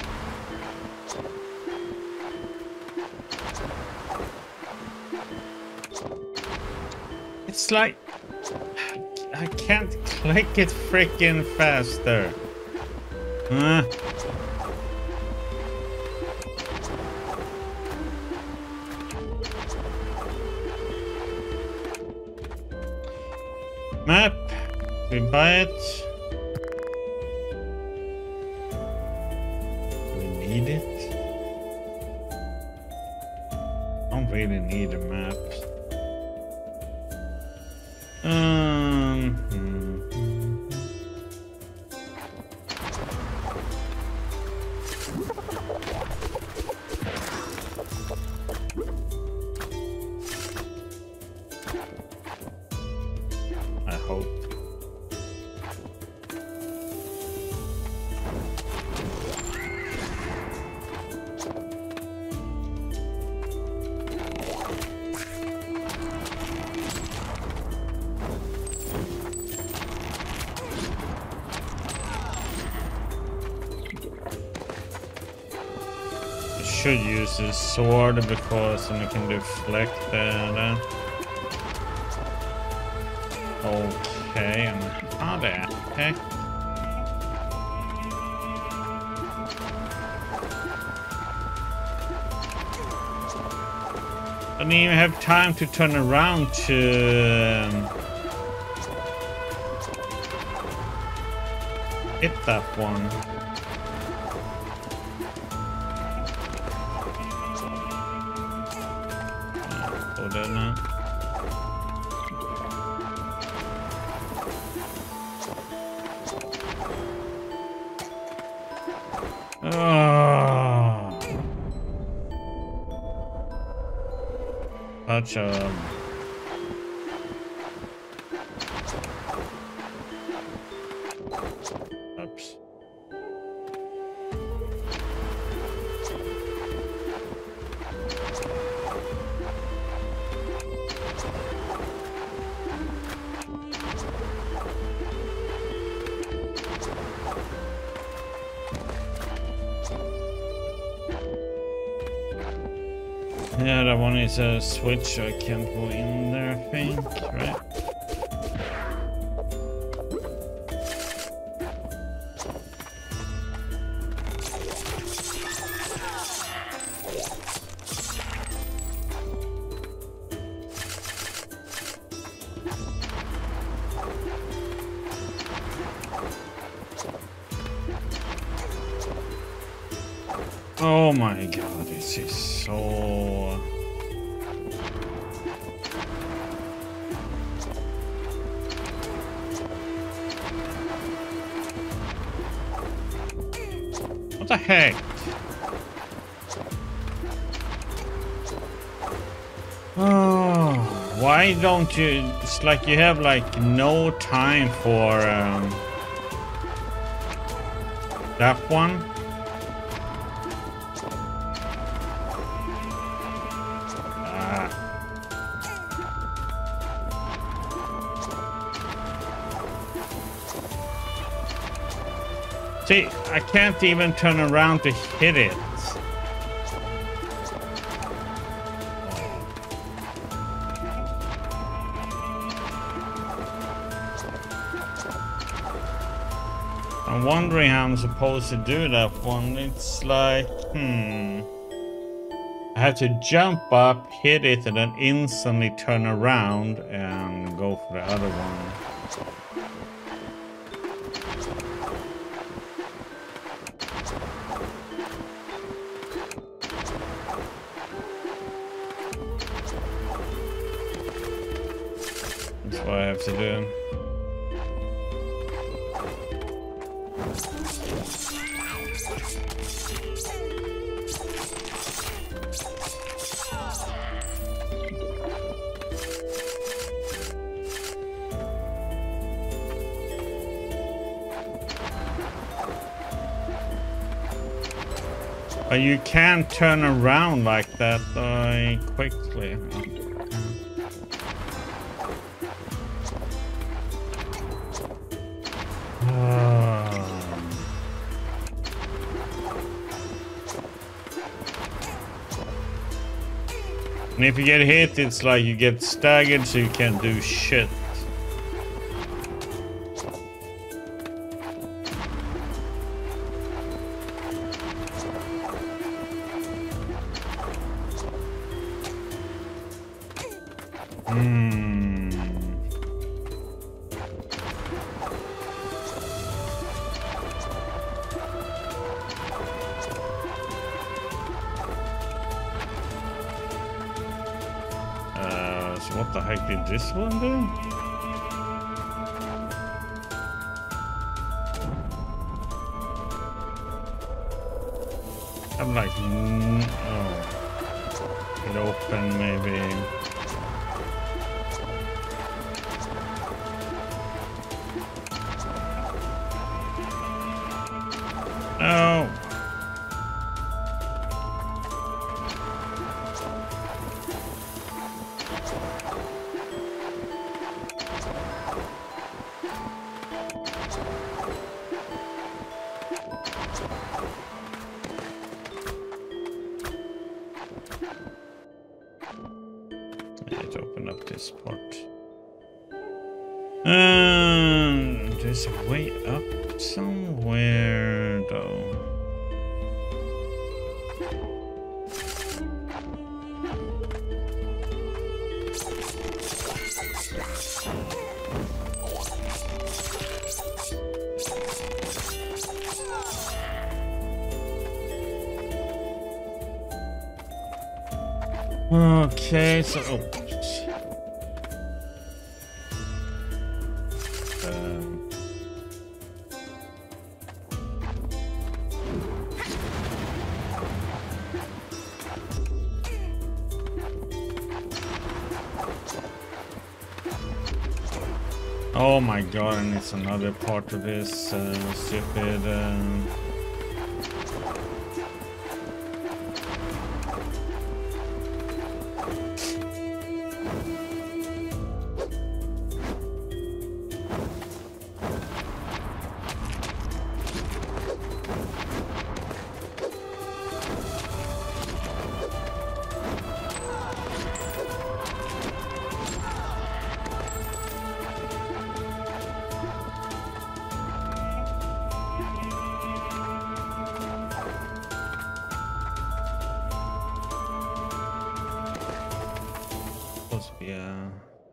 It's like I can't click it freaking faster. Map, we buy it. We need it. Don't really need a map. I hope. I should use this sword because then I can deflect that. Okay, and how the heck? I didn't even have time to turn around to hit that one. Go there now. Oh. Such a... Oops. Yeah, that one is a switch. I can't go in there, I think, right? Oh my god, this is so... What the heck? Oh, why don't you... It's like you have like no time for that one. See, I can't even turn around to hit it. I'm wondering how I'm supposed to do that one. It's like, I have to jump up, hit it, and then instantly turn around and go for the other one. That's what I have to do. But you can't turn around like that quickly. And if you get hit, it's like you get staggered, so you can't do shit. So what the heck did this one do? I'm like, oh, it open maybe. Oh. Let's open up this part. There's a way up somewhere though. Okay, so oh my god, and it's another part of this stupid. Yeah.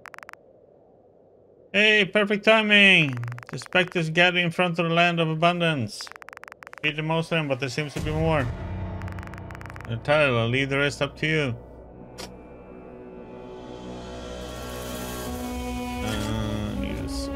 Hey, perfect timing! The specters gather in front of the land of abundance. Beat the most of them, but there seems to be more. Tyler, I'll leave the rest up to you. Yes.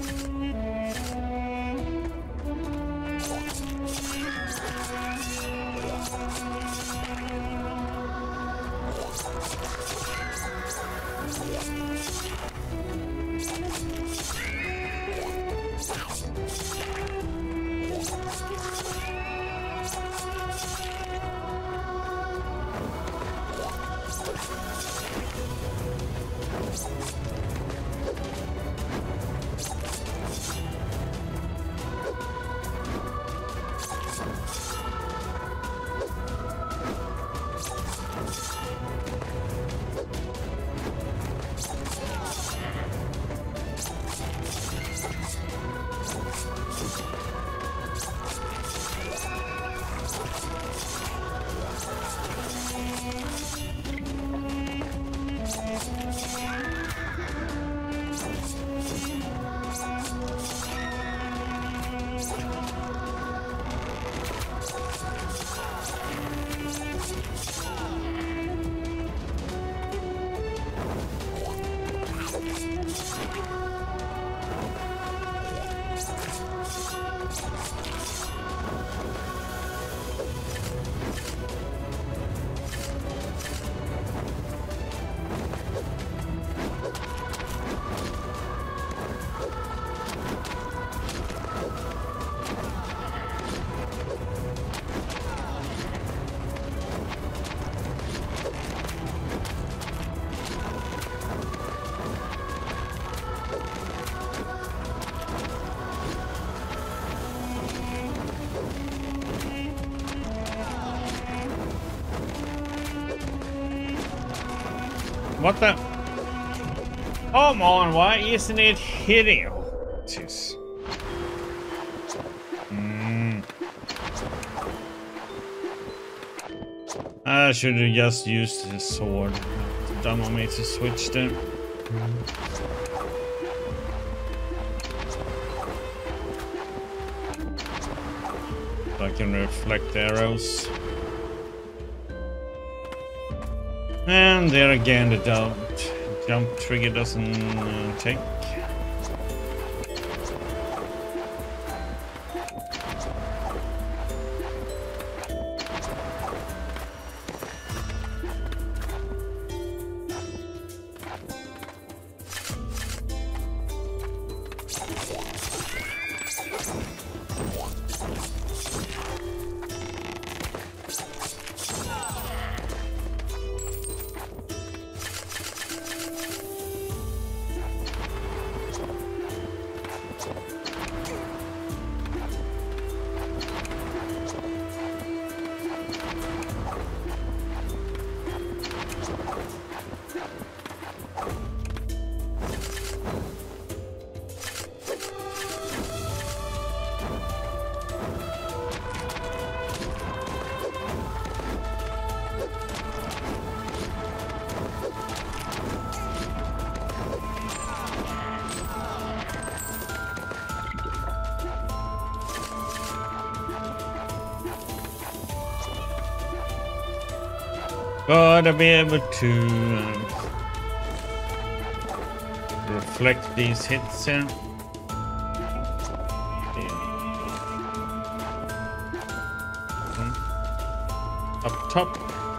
What the? Come on, why isn't it hitting? Oh, jeez. I should have just used the sword. Dumb on me to switch them. So I can reflect arrows. And there again, the jump trigger doesn't take. Gotta be able to reflect these hits here. Up top.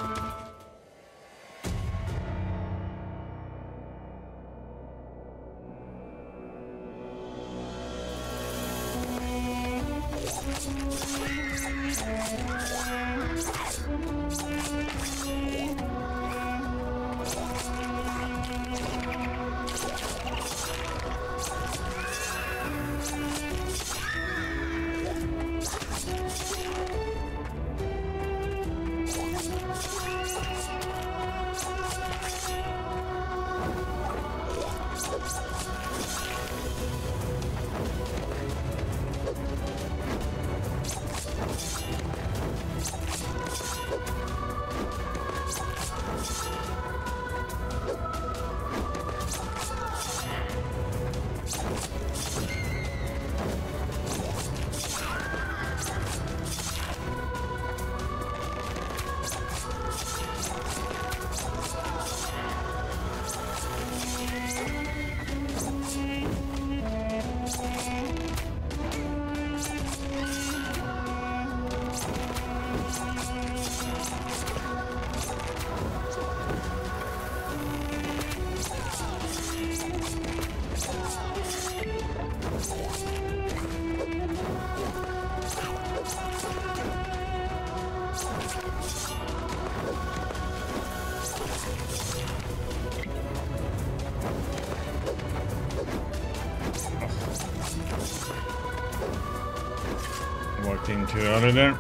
Walked in too early there.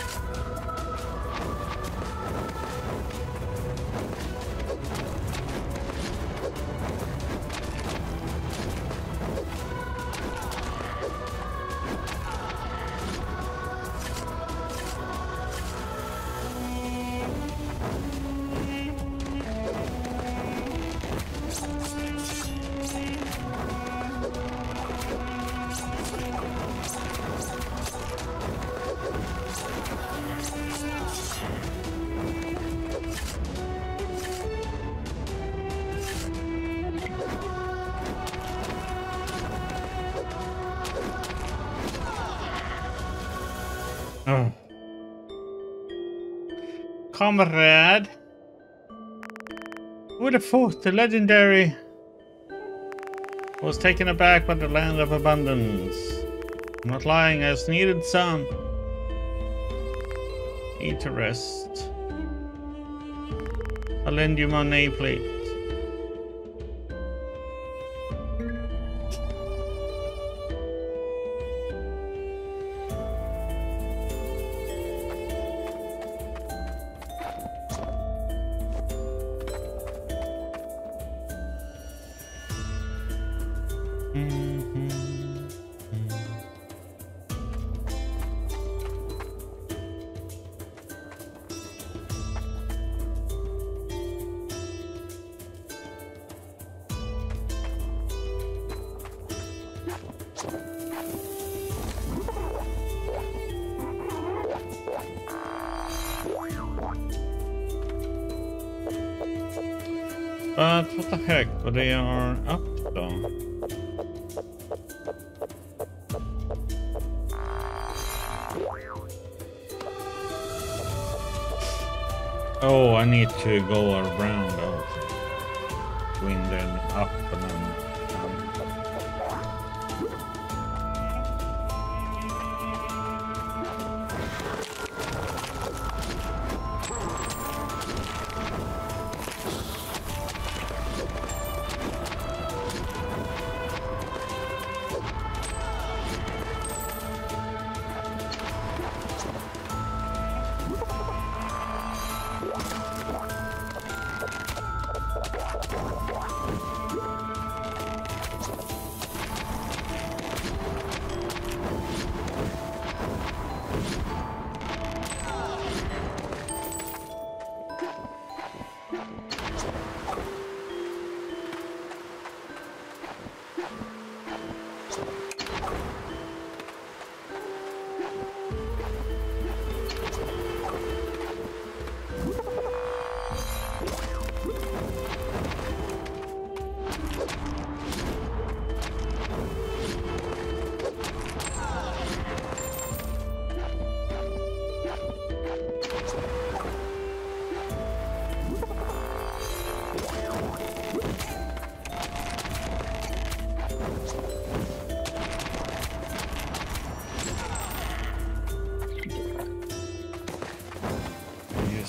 Oh. Comrade. Who would have thought the legendary was taken aback by the land of abundance? I'm not lying, I just needed some. Need to rest. I'll lend you my nameplate. But what the heck? But they are up though. Oh, I need to go around between them up and then down.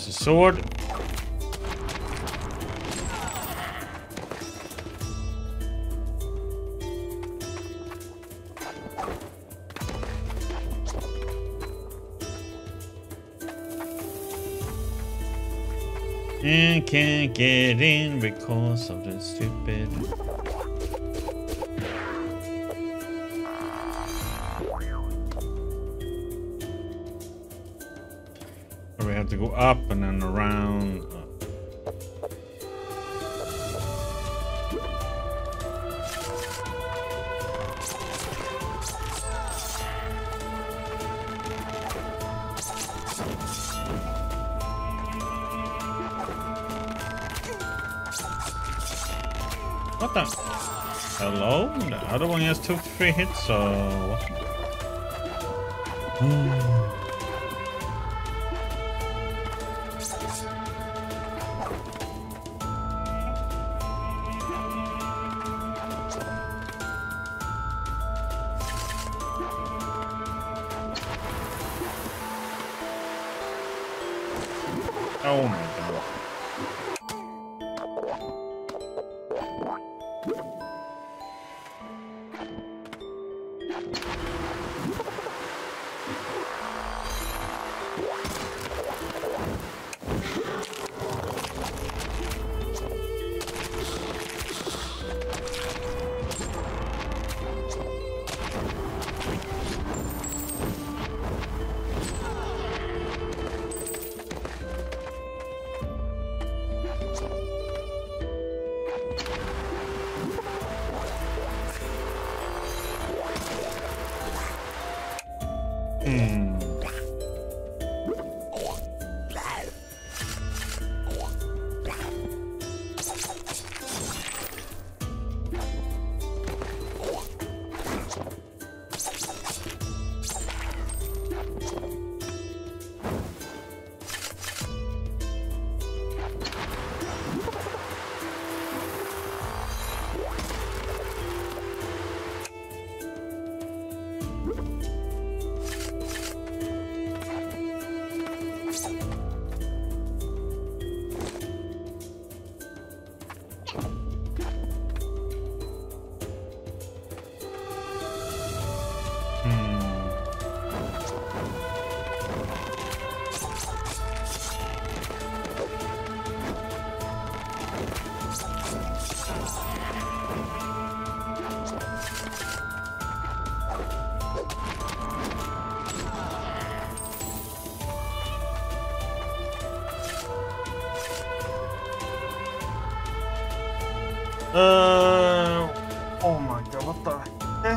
There's a sword. And can't get in because of the stupid. We have to go up and then around. What the? Hello? The other one has 2-3 hits, so what? Oh my god. Oh my god, what the heck?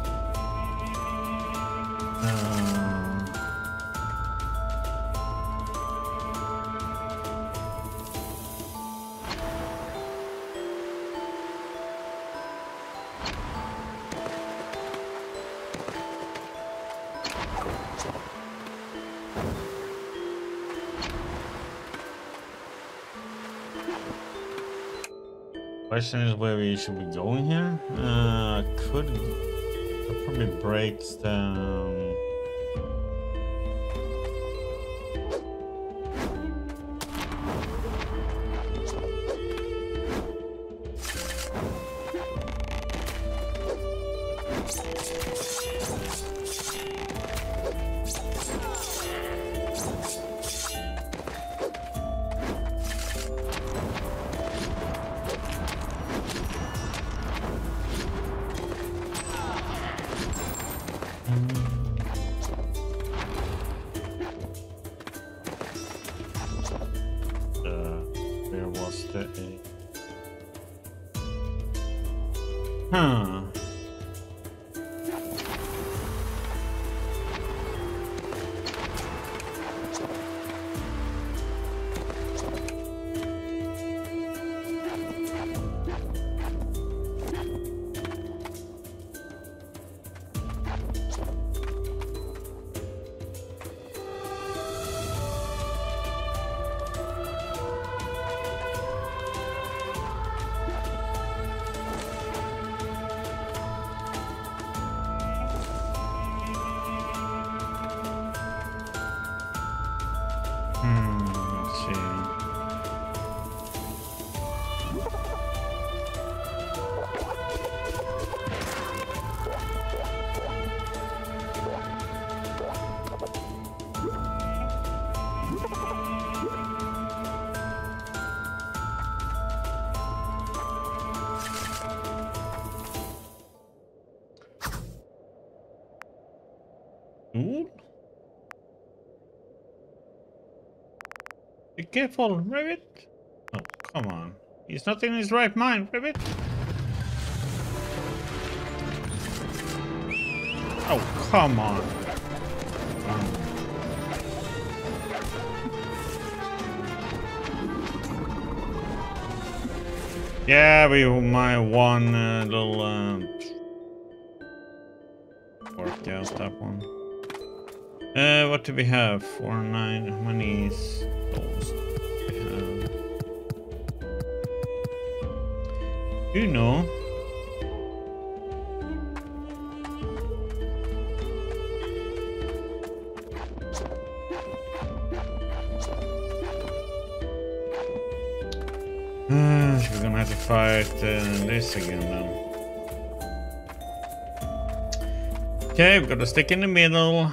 Question is where we should be going here. Could that probably breaks down. Where was the Huh. Ooh. Be careful, Ribbit. Oh, come on. He's not in his right mind, Ribbit. Oh, come on. Yeah, we might one little work out that one. What do we have? 4, 9. How many souls do we have? You know. We're gonna have to fight this again then. Okay, we've got to stick in the middle.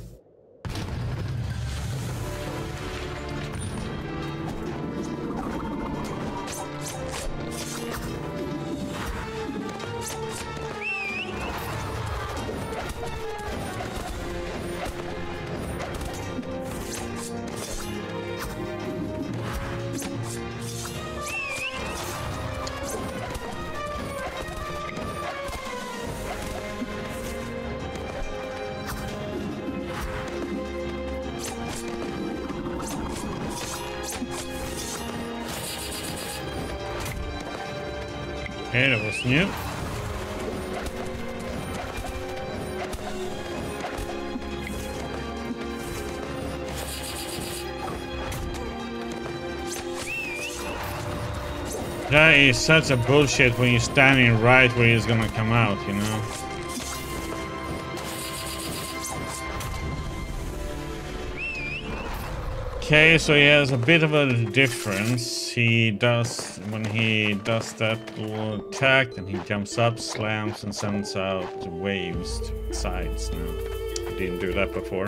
Okay, that was new. That is such a bullshit when you're standing right where he's gonna come out, you know? Okay, so he has a bit of a difference. He does, when he does that little attack, then he jumps up, slams, and sends out waves to the sides now. He didn't do that before.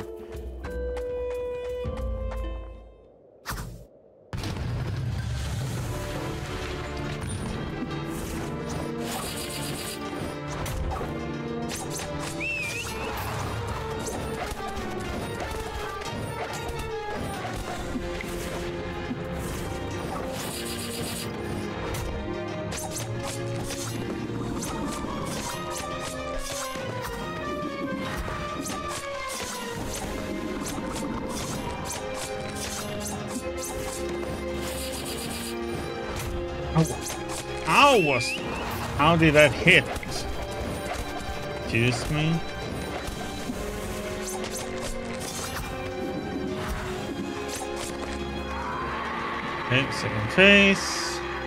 How did that hit? Excuse me? Okay, second phase.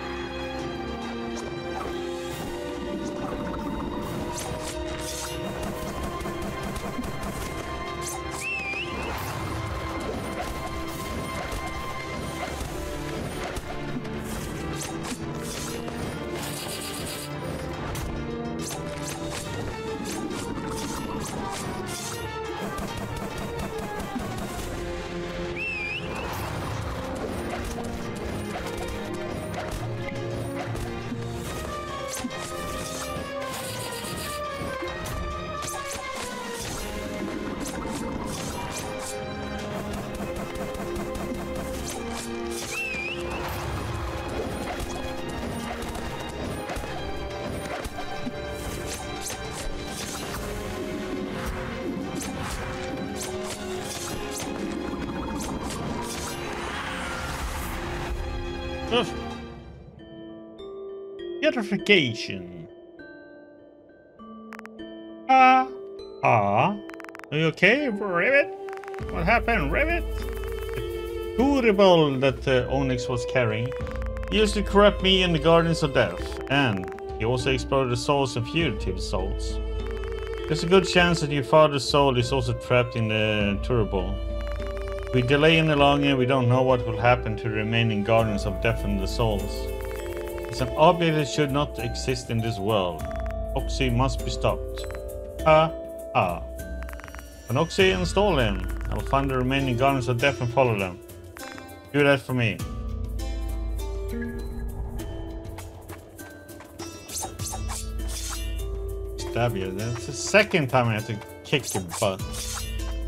Purification. Are you okay, Ribbit? What happened, Ribbit? The Crucible that Onyx was carrying used to corrupt me and the Guardians of Death, and he also exploded the souls of fugitive souls. There's a good chance that your father's soul is also trapped in the Turbo. If we delay any longer, we don't know what will happen to the remaining Guardians of Death and the souls. It's an object that should not exist in this world. Oxy must be stopped. When Oxy install him, I'll find the remaining Guardians of Death and follow them. Do that for me. Stab you. That's the second time I have to kick your butt.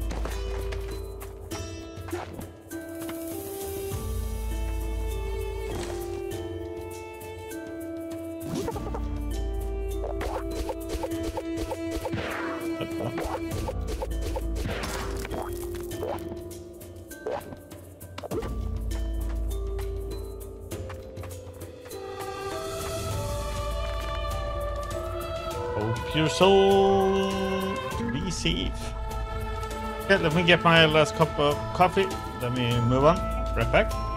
Hope your soul be safe. Okay, let me get my last cup of coffee. Let me move on. Right back.